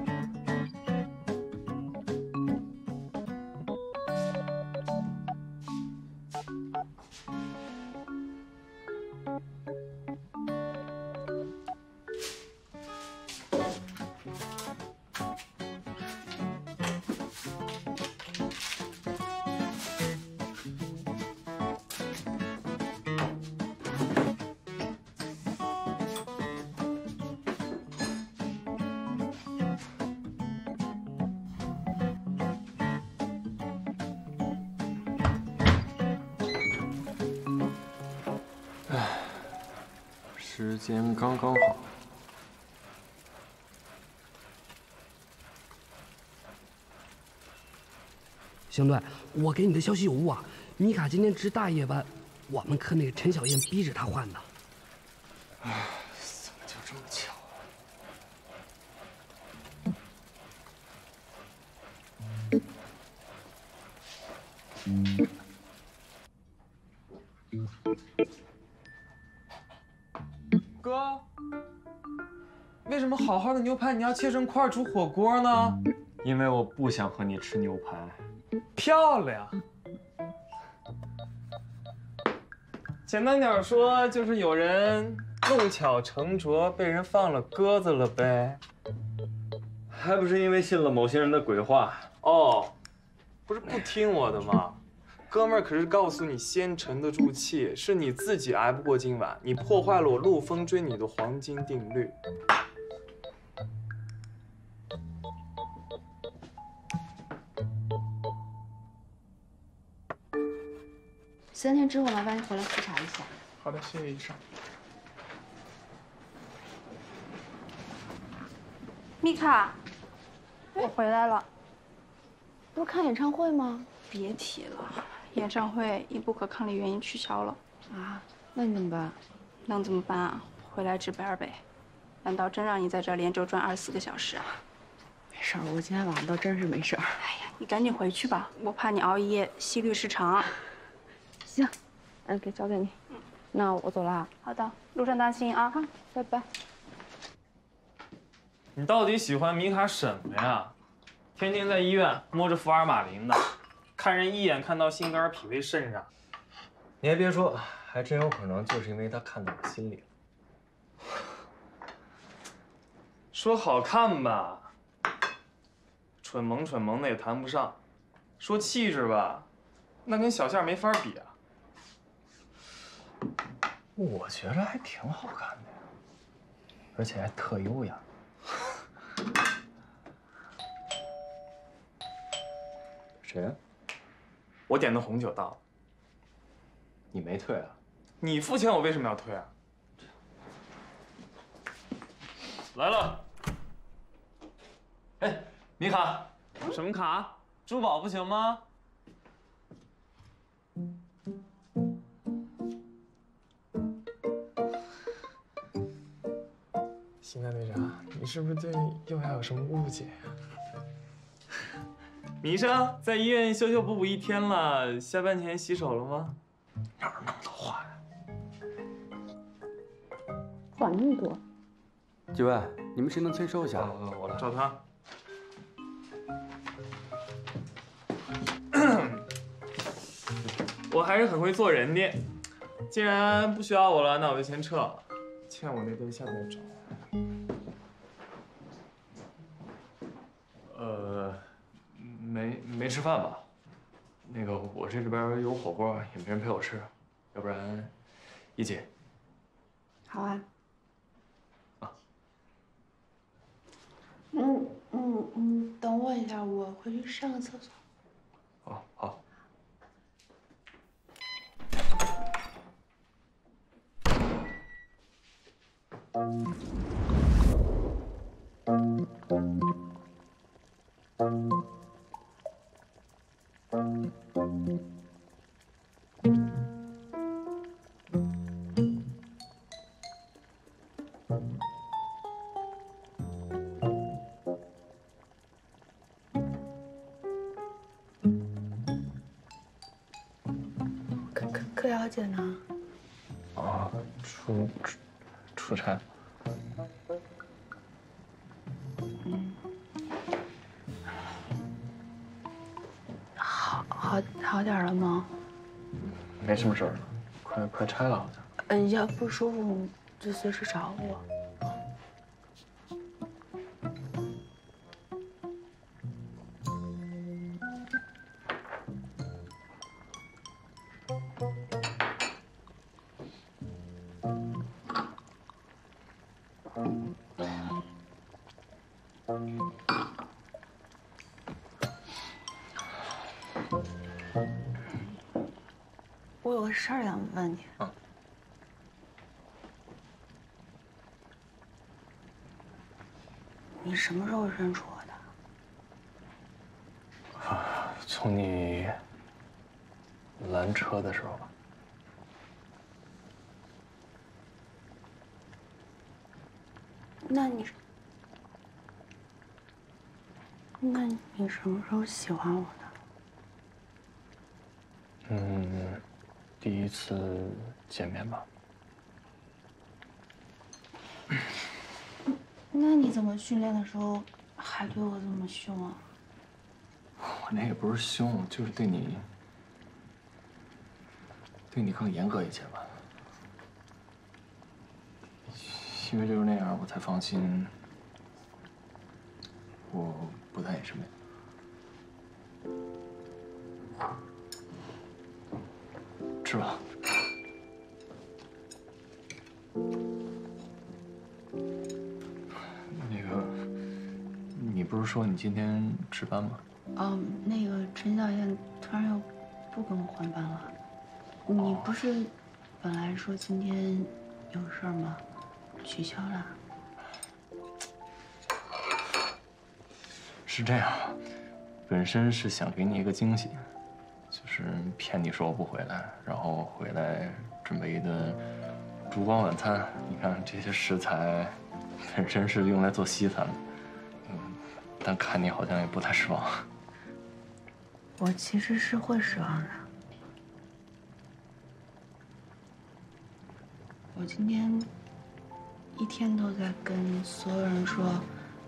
时间刚刚好。 星队，我给你的消息有误啊！米卡今天值大夜班，我们科那个陈小燕逼着他换的。 唉，怎么就这么巧啊？哥，为什么好好的牛排你要切成块煮火锅呢？ 因为我不想和你吃牛排。 漂亮。简单点说，就是有人弄巧成拙，被人放了鸽子了呗。 还不是因为信了某些人的鬼话？ 哦，不是不听我的吗？哥们儿可是告诉你，先沉得住气，是你自己挨不过今晚，你破坏了我陆风追你的黄金定律。 三天之后麻烦你回来复查一下。 好的，谢谢医生。 米卡，我回来了。 不是看演唱会吗？ 别提了，演唱会因不可抗力原因取消了。 啊，那你怎么办？ 能怎么办啊？回来治贝尔呗。难道真让你在这儿连轴转二十四个小时啊？ 没事儿，我今天晚上倒真是没事儿。 哎呀，你赶紧回去吧，我怕你熬夜息律失常。 行，哎，给交给你。嗯，那我走了。 好的，路上当心啊！ 好，拜拜。 你到底喜欢米卡什么呀？天天在医院摸着福尔马林的，看人一眼看到心肝脾胃肾上。 你还别说，还真有可能就是因为他看到我心里了。 说好看吧，蠢萌蠢萌的也谈不上；说气质吧，那跟小夏没法比啊。 我觉着还挺好看的呀，而且还特优雅。谁呀？ 我点的红酒到了。 你没退啊？ 你付钱，我为什么要退啊？来了。哎，米卡，什么卡？珠宝不行吗？新的队长，你是不是对佑雅有什么误解呀？米医生在医院修修补补一天了，下班前洗手了吗？ 哪儿那么多话呀？ 管那么多。 几位，你们谁能催收一下？ 呃，我来。找他。我还是很会做人的。既然不需要我了，那我就先撤了。欠我那顿下再找。 呃，没没吃饭吧？那个我这里边有火锅，也没人陪我吃，要不然一起。 好啊。 啊。 嗯嗯嗯，等我一下，我回去上个厕所。 哦，好。 柯柯柯小姐呢？ 啊，出出出差。 好好点了吗？ 没什么事儿了，快快拆了好像。 嗯，要不舒服就随时找我。我有个事儿想问你。 嗯。 你什么时候认出我的？ 啊，从你拦车的时候吧。 那你，那你什么时候喜欢我的？ 嗯，第一次见面吧。 那你怎么训练的时候还对我这么凶啊？ 我那也不是凶，就是对你，对你更严格一些吧。因为就是那样，我才放心我不在你身边。吃吧。那个，你不是说你今天值班吗？ 哦，那个陈小燕突然又不跟我换班了。你不是本来说今天有事儿吗？取消了。 是这样，本身是想给你一个惊喜，就是骗你说我不回来，然后回来准备一顿烛光晚餐。你看这些食材，本身是用来做西餐的，嗯，但看你好像也不太失望。 我其实是会失望的。我今天一天都在跟所有人说，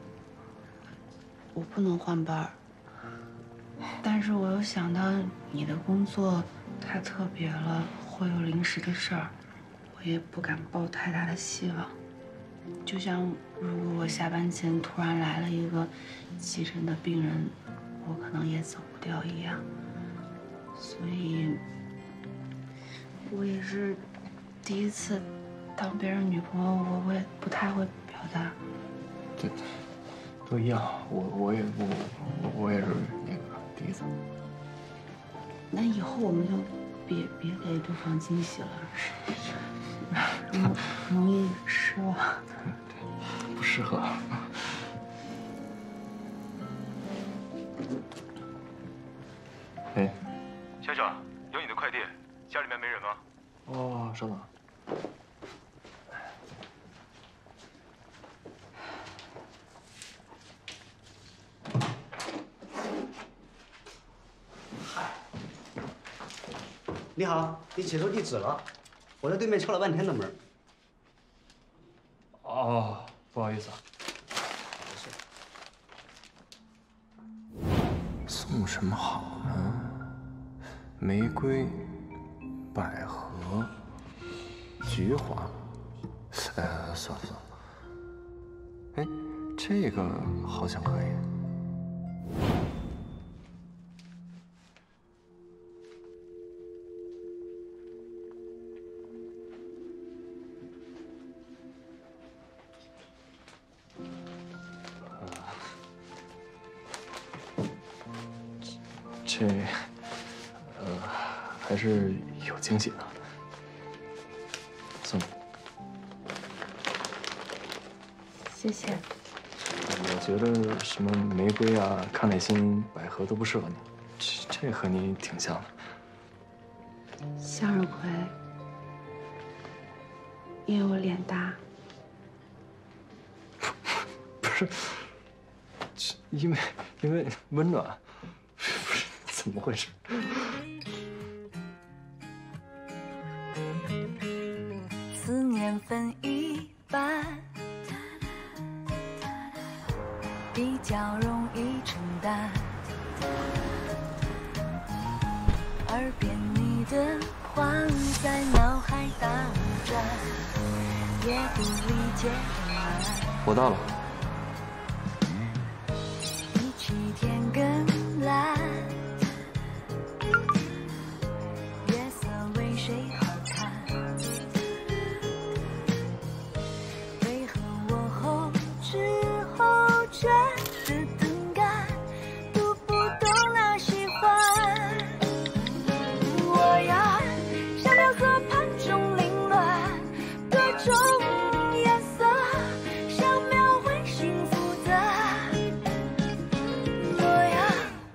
我不能换班儿。但是我又想到你的工作太特别了，会有临时的事儿，我也不敢抱太大的希望。就像如果我下班前突然来了一个急诊的病人，我可能也走不掉一样。所以，我也是第一次当别人女朋友，我我也不太会表达。 对，都一样。我我也我我我也是那个第一次。 那以后我们就别别给对方惊喜了，容容易失望。 不适合。哎， 先生，有你的快递，家里面没人吗？ 哦，稍等。 你好，你写错地址了，我在对面敲了半天的门。 哦，不好意思啊。送什么好呢？玫瑰、百合、菊花。呃，算了算了。哎，这个好像可以。这，呃，还是有惊喜的。送你。 谢谢。 我觉得什么玫瑰啊、康乃馨、百合都不适合你，这这和你挺像的。 向日葵，因为我脸大。 不是，因为因为温暖。不是，怎么回事？ 思念分一半，比较容易承担。 耳边你的话在脑海打转，也不理解我到了。 比起天更蓝，月色为谁好看？为何我后知后觉的钝感，读不懂那喜欢？我要像调色盘中凌乱多种颜色，想描绘幸福的模样。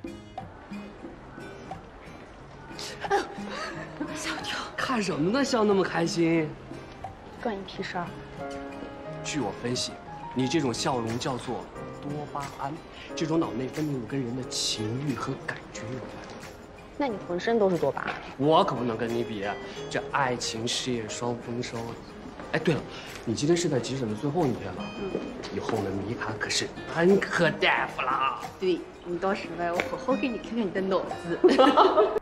哎呦，小跳，看什么呢？笑那么开心？ 关你屁事儿。 据我分析，你这种笑容叫做多巴胺，这种脑内分泌物跟人的情欲和感觉有关。 那你浑身都是多巴胺。 我可不能跟你比，这爱情事业双丰收。哎，对了，你今天是在急诊的最后一天了。嗯。以后呢，米卡可是专科大夫啦。 对，你到时呗，我好好给你看看你的脑子。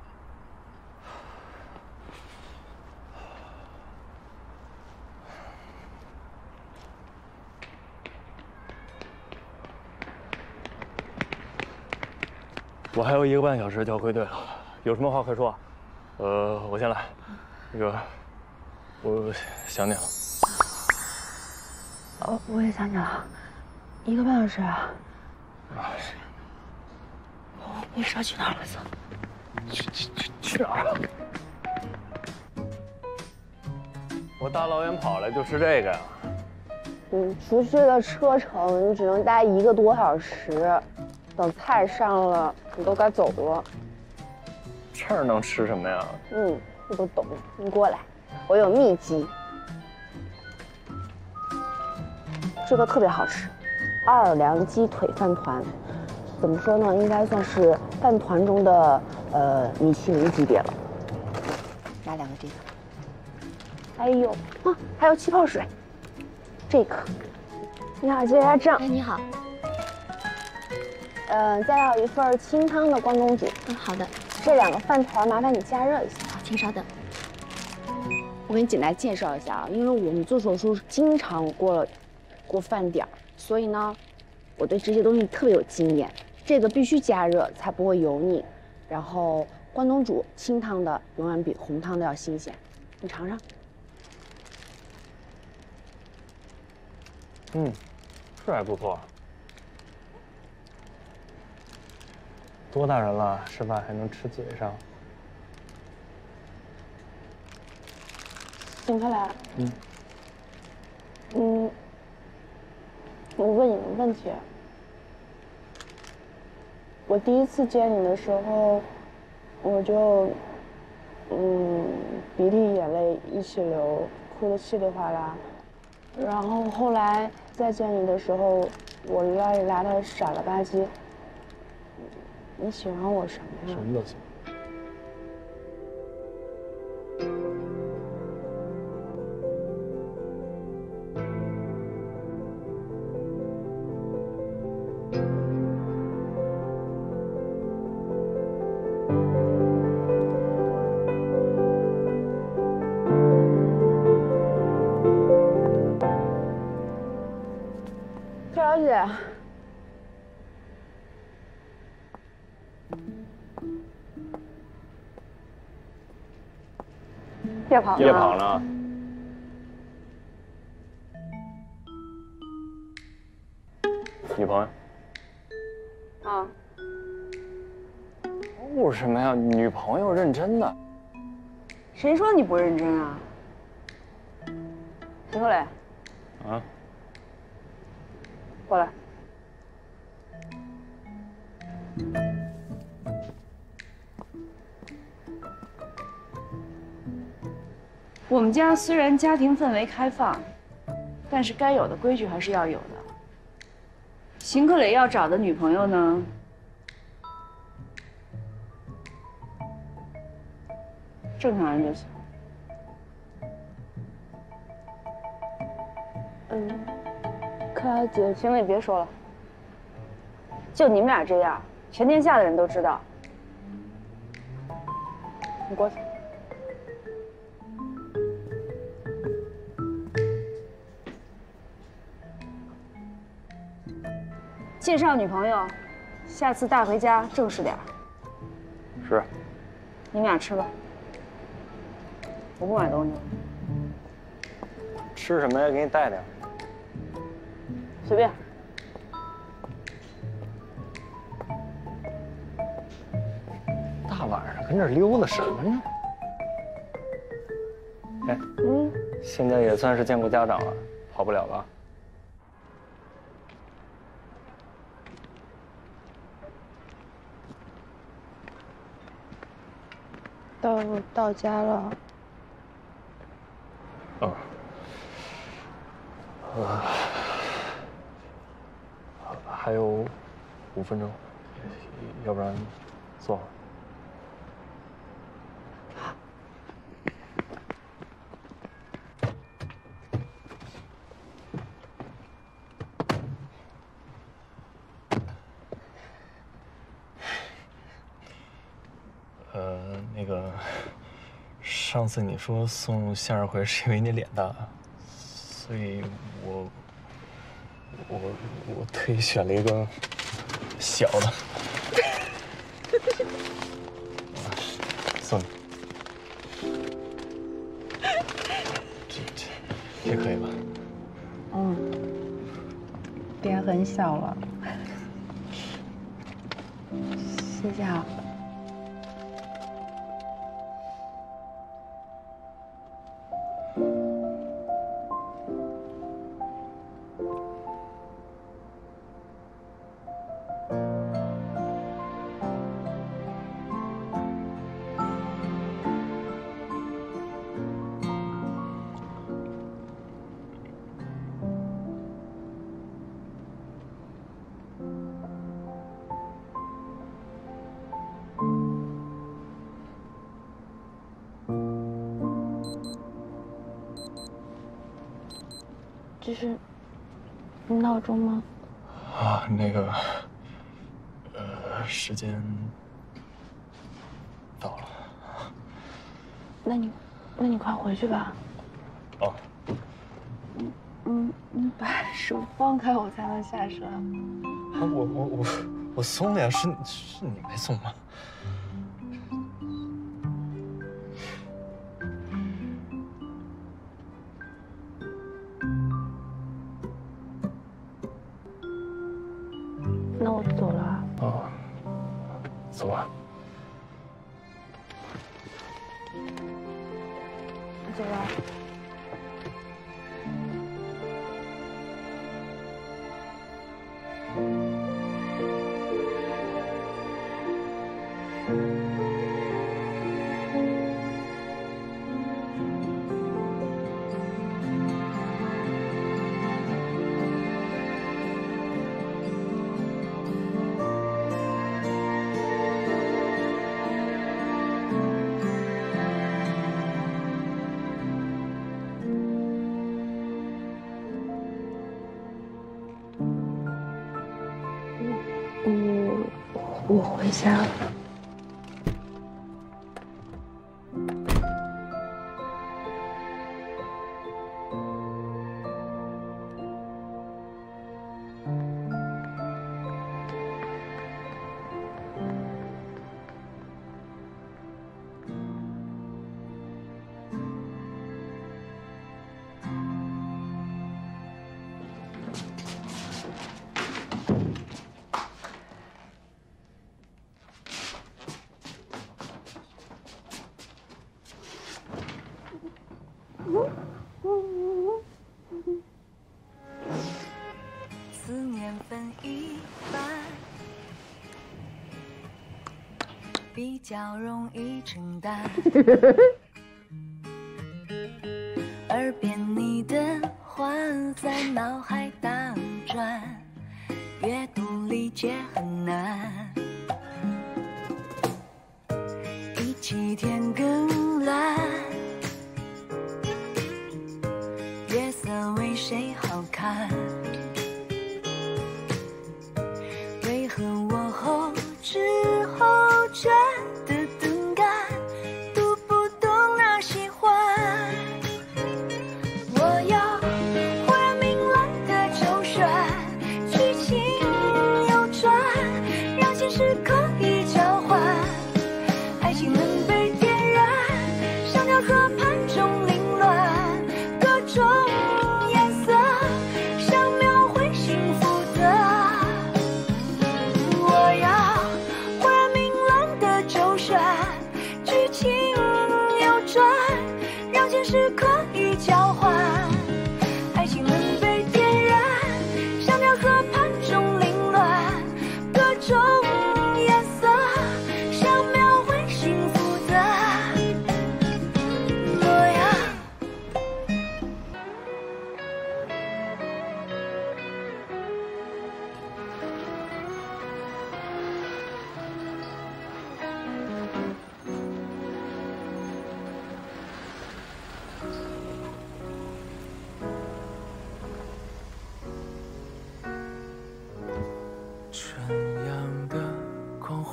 我还有一个半小时就要归队了，有什么话快说。呃，我先来。那个，我想你了。 哦，我也想你了。一个半小时啊？ 啊。 你是要去哪儿了？走。 去去去去哪儿啊？我大老远跑来就是这个呀。 你出去的车程，你只能待一个多小时。等菜上了，你都该走了。 这儿能吃什么呀？ 嗯，我都懂。你过来，我有秘籍。这个特别好吃，奥尔良鸡腿饭团。怎么说呢？应该算是饭团中的呃米其林级别了。拿两个这个。哎呦啊，还有气泡水，这个。你好，结家账。 哎，你好。 呃，再要一份清汤的关东煮。 嗯，好的。 这两个饭团麻烦你加热一下。 好，请稍等。 我给你简单介绍一下啊，因为我们做手术经常过过饭点儿，所以呢，我对这些东西特别有经验。这个必须加热才不会油腻，然后关东煮清汤的永远比红汤的要新鲜。你尝尝。 嗯，是还不错。多大人了，吃饭还能吃嘴上？ 辛克莱， 嗯， 嗯，我问你个问题。我第一次见你的时候，我就，嗯，鼻涕眼泪一起流，哭得稀里哗啦。然后后来再见你的时候，我邋里邋遢、傻了吧唧。你喜欢我什么呀？ 什么都行。 小姐。夜跑呢？ 夜跑呢？女朋友？ 啊。 不是什么呀？女朋友认真的。 谁说你不认真啊？邢克磊。 啊。 过来。我们家虽然家庭氛围开放，但是该有的规矩还是要有的。邢克磊要找的女朋友呢，正常人就行。嗯，克莱姐，行了，你别说了。就你们俩这样，全天下的人都知道。 你过去。介绍女朋友，下次带回家正式点儿。 是。 你们俩吃吧，我不买东西。 吃什么呀？给你带点。 随便。 大晚上跟这儿溜达什么呢？哎， 嗯， 现在也算是见过家长了，跑不了了。 到到家了。 嗯。呃，还有五分钟，要不然坐会儿。呃，那个，上次你说送向日葵是因为你脸大，所以我我我特意选了一个小的，送你。这这这可以吧？ 嗯，脸很小了，谢谢啊。这是闹钟吗？ 啊，那个，呃，时间到了。 那你，那你快回去吧。 哦。 嗯嗯，你把手放开，我才能下车。 啊，我我我我松了呀，是是你没松吗？ 那我走了。 哦，走吧。 走吧。我我回家了。 思念分一半，比较容易承担。耳边你的话在脑海打转，阅读理解很难。一起天更蓝，月色为谁好看？为何我后知后觉的钝感，独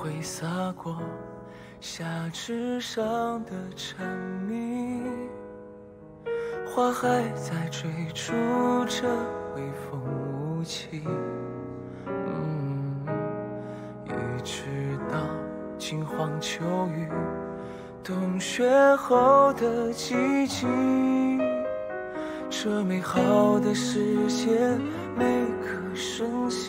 会洒过夏枝上的蝉鸣，花还在追逐着微风无情。嗯，一直到金黄秋雨，冬雪后的寂静，这美好的世界每颗瞬息，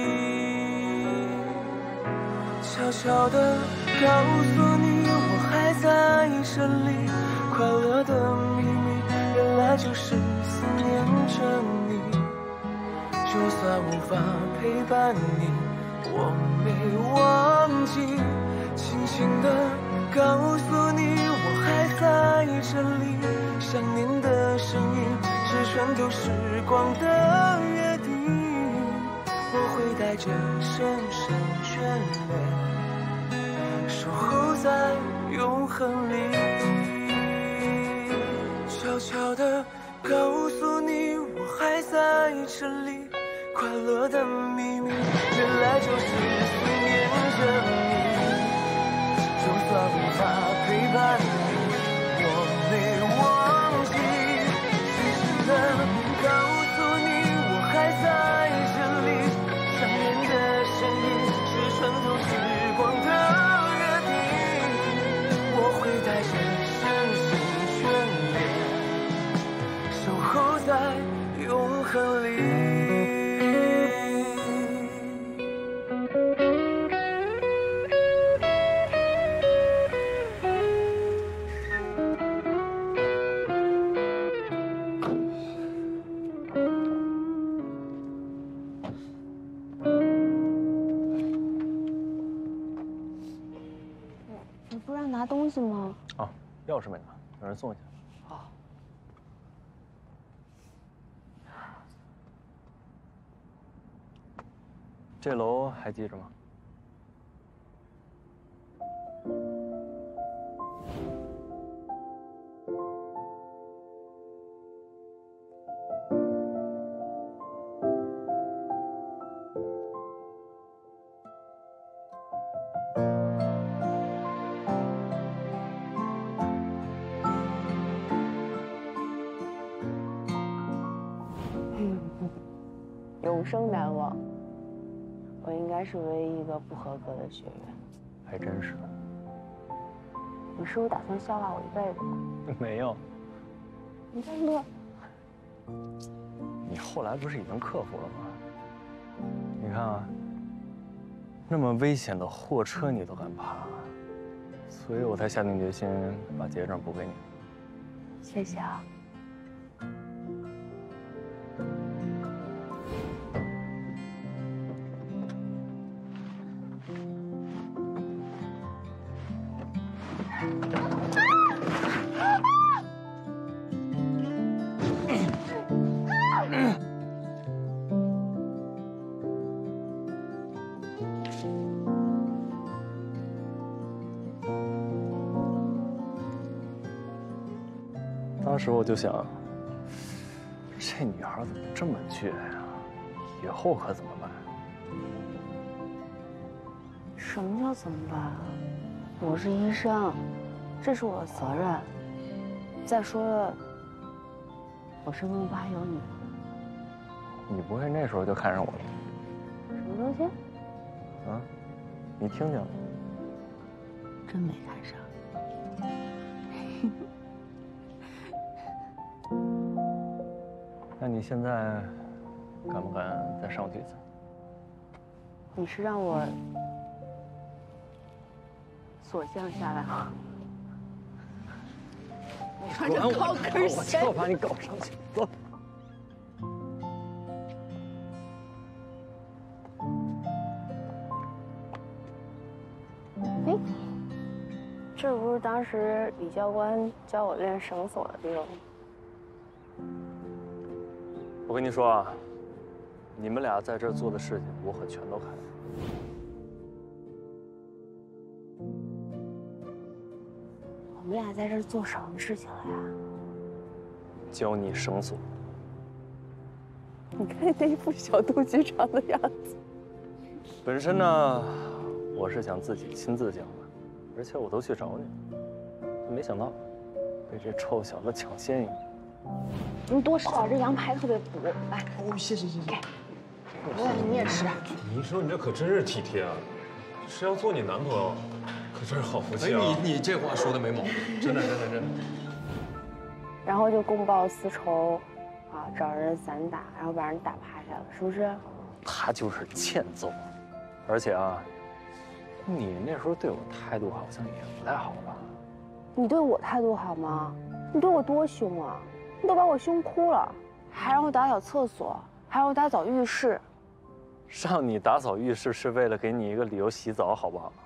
悄悄地告诉你我还在这里，快乐的秘密原来就是思念着你，就算无法陪伴你，我没忘记，轻轻地告诉你我还在这里，想念的声音是穿透时光的约定，我会带着深深眷恋，守候在永恒里，悄悄地告诉你我还在这里，快乐的秘密原来就是思念着你，就算无法陪伴你，我没忘记，轻轻地告诉你我还在这里，想念的声音是穿透时光的约定，我会带着深深眷恋，守候在永恒里。 你不让拿东西吗？ 啊，钥匙没拿，让人送一下。 好。 这楼还记着吗？ 永生难忘。我应该是唯一一个不合格的学员。 还真是。 你是不是打算笑话我一辈子吧？ 没有。 你在乐。 你后来不是已经克服了吗？你看啊，那么危险的货车你都敢爬，所以我才下定决心把结账补给你。 谢谢啊。 当时我就想，这女孩怎么这么倔呀？以后可怎么办？ 什么叫怎么办？我是医生，这是我的责任。再说了，我身边不还有你？ 你不会那时候就看上我了？ 什么东西？ 啊？你听见了？ 真没看上。 那你现在敢不敢再上去一次？ 你是让我锁降下来吗？你穿着高跟鞋， 我就把你搞上去，走。 哎，这不是当时李教官教我练绳索的地方吗？ 我跟你说啊，你们俩在这儿做的事情，我可全都看见。 我们俩在这儿做什么事情了呀？ 教你绳索。 你看那副小肚鸡肠的样子。 本身呢， 我是想自己亲自讲的，而且我都去找你，没想到被这臭小子抢先一步。 你多吃点，这羊排特别补。来， 哦，谢谢谢谢。 给，哎，你也吃。 你说你这可真是体贴啊，是要做你男朋友，可真是好福气啊！ 哎，你你这话说的没毛病，真的真的真的。 然后就公报私仇，啊，找人散打，然后把人打趴下了，是不是？ 他就是欠揍，而且啊，你那时候对我态度好像也不太好吧？ 你对我态度好吗？你对我多凶啊！你都把我凶哭了，还让我打扫厕所，还让我打扫浴室。 让你打扫浴室是为了给你一个理由洗澡，好不好？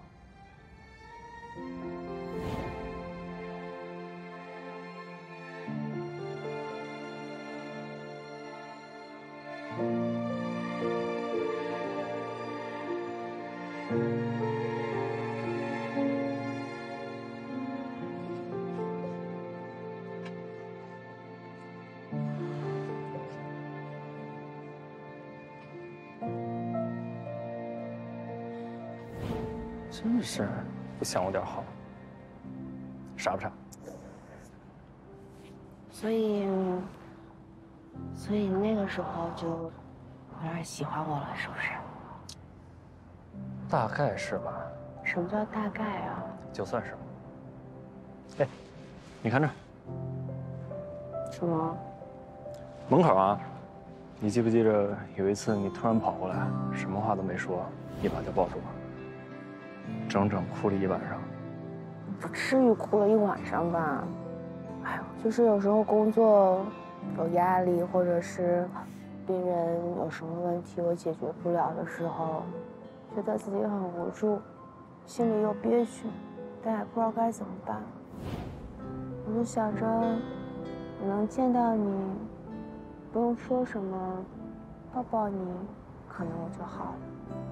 真是不想我点好，傻不傻？ 所以，所以那个时候就有点喜欢我了，是不是？ 大概是吧。 什么叫大概啊？ 就算是。哎，你看这。 什么？ 门口啊，你记不记着有一次你突然跑过来，什么话都没说，一把就抱住我。整整哭了一晚上， 不至于哭了一晚上吧？哎呦，就是有时候工作有压力，或者是病人有什么问题我解决不了的时候，觉得自己很无助，心里又憋屈，但也不知道该怎么办。我就想着，我能见到你，不用说什么，抱抱你，可能我就好了。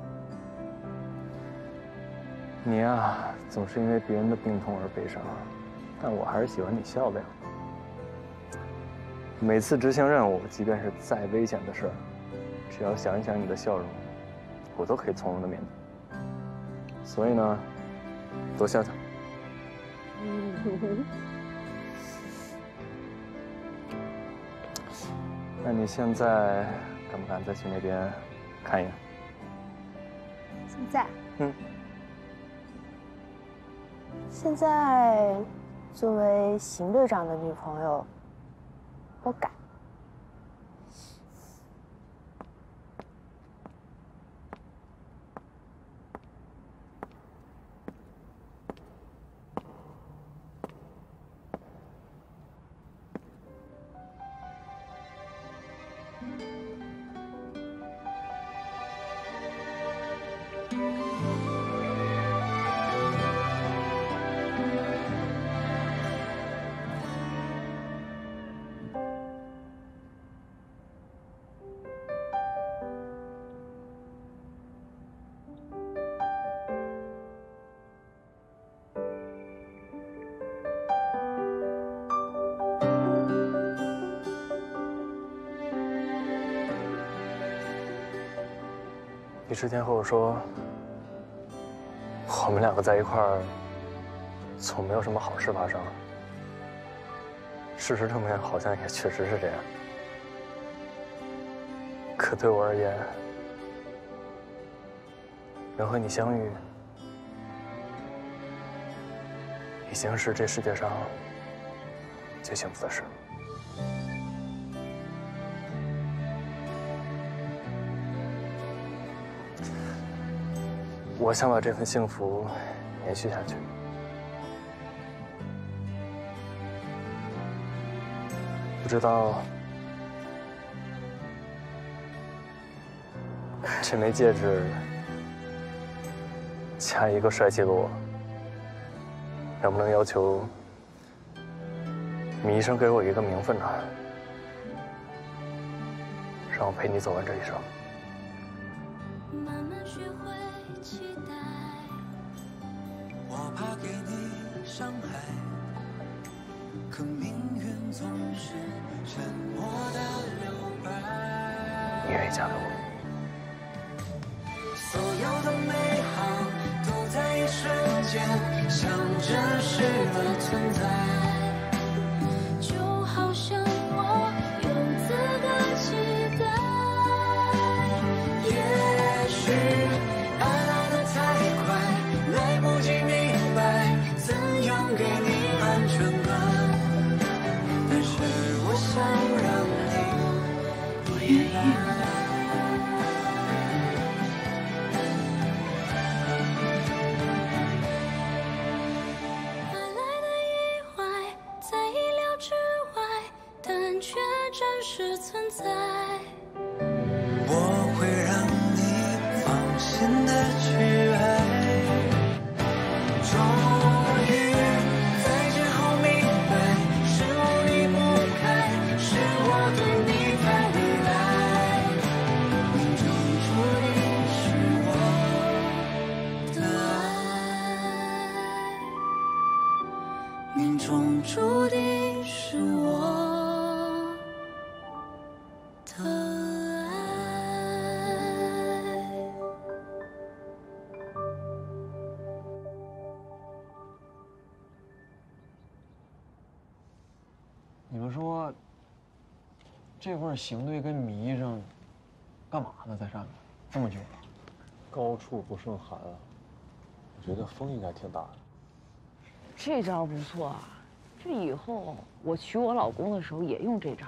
你呀，总是因为别人的病痛而悲伤，但我还是喜欢你笑的样子。每次执行任务，即便是再危险的事儿，只要想一想你的笑容，我都可以从容的面对。所以呢，多笑笑。那你现在敢不敢再去那边看一眼？ 现在？ 嗯。 现在，作为邢队长的女朋友，我敢。 你之前和我说，我们两个在一块儿，总没有什么好事发生。事实证明，好像也确实是这样。可对我而言，能和你相遇，已经是这世界上最幸福的事。我想把这份幸福延续下去。不知道这枚戒指加一个帅气的我，能不能要求米医生给我一个名分呢？让我陪你走完这一生。你愿意嫁给我？ 所有的美好都间，像真实的存在。就好像我有资格期待，也许爱来得太快，来不及明白怎样给你安全感。但是我想让你，我愿意。是存在，我会让你放心的去爱。终于在之后明白，是我离不开，是我对你太依赖，命中注定是我的爱，命中注定是我。 你们说，这会儿邢队跟米医生干嘛呢？在上面这么久了， 高处不胜寒啊！我觉得风应该挺大的。 这招不错啊，这以后我娶我老公的时候也用这招。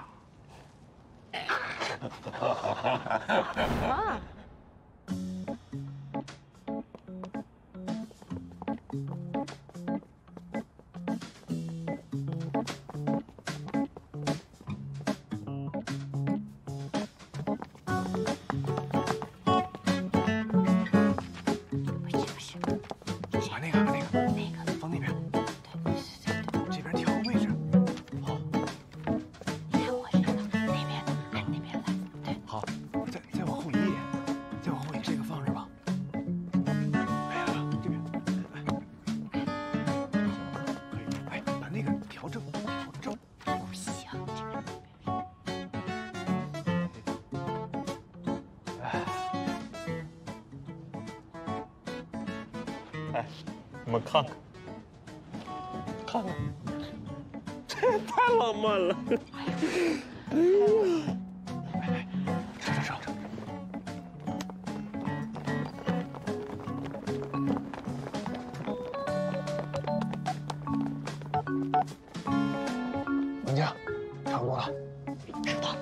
啊！ 你们看看，看看，这也太浪漫了！哎呀，哎，上上上上！ 文静，差不多了， 知道。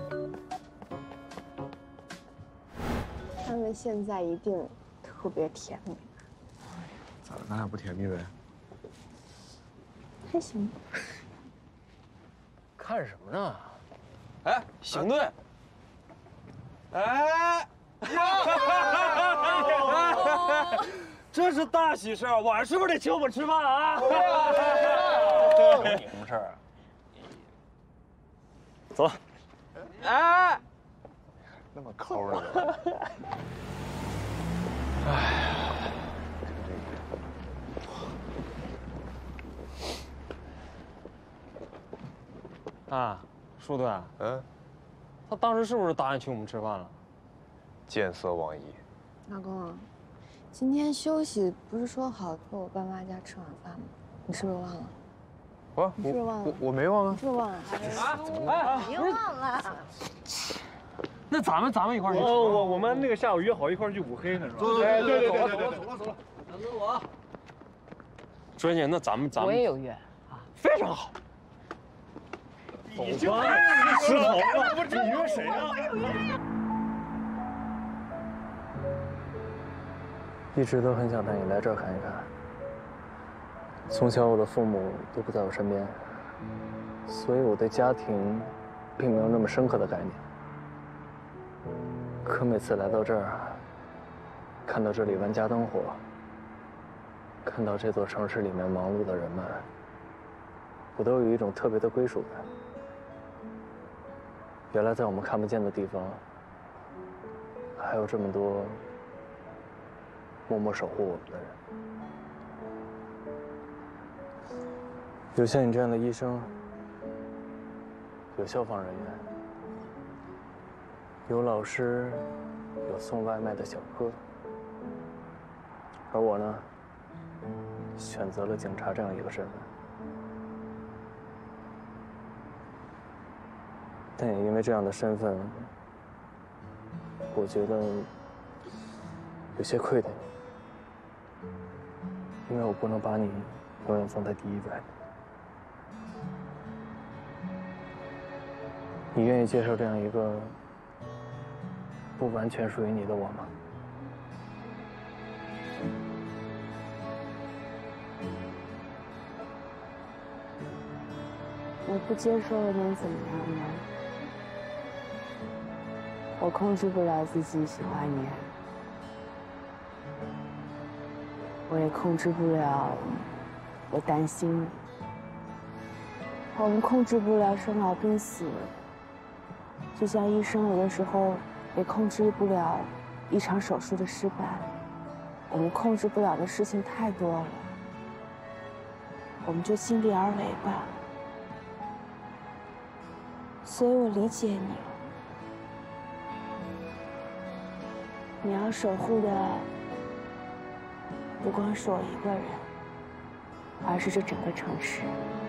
他们现在一定特别甜蜜。 咋了？咱俩不甜蜜呗？ 还行。 看什么呢？哎，邢队！哎， 这是大喜事儿，晚上是不是得请我们吃饭啊？ 有你什么事儿啊？ 走了。哎， 那么抠的。 哎。 啊，树队， 嗯， 他当时是不是答应请我们吃饭了？ 见色忘义。 老公，今天休息不是说好去我爸妈家吃晚饭吗？你是不是忘了？ 我你是不是忘了？ 我我没忘啊。 你是不是忘了？ 哎， 别忘了。 那咱们咱们一块儿去吃。我我我们那个下午约好一块儿去五黑呢，是吧？ 走走走， 对对对， 走了走了走了走了。 等等我。朱元姐，那咱们咱们我也有约啊， 非常好。 已经吃好了，你约谁啊？ 一直都很想带你来这儿看一看。从小我的父母都不在我身边，所以我对家庭并没有那么深刻的概念。可每次来到这儿，看到这里万家灯火，看到这座城市里面忙碌的人们，我都有一种特别的归属感。原来在我们看不见的地方，还有这么多默默守护我们的人。有像你这样的医生，有消防人员，有老师，有送外卖的小哥，而我呢， 选择了警察这样一个身份，但也因为这样的身份，我觉得有些亏待你，因为我不能把你永远放在第一位。你愿意接受这样一个不完全属于你的我吗？ 我不接受又能怎么样呢？我控制不了自己喜欢你，我也控制不了我担心你。我们控制不了生老病死，就像医生有的时候也控制不了一场手术的失败。我们控制不了的事情太多了，我们就尽力而为吧。所以我理解你，你要守护的不光是我一个人，而是这整个城市。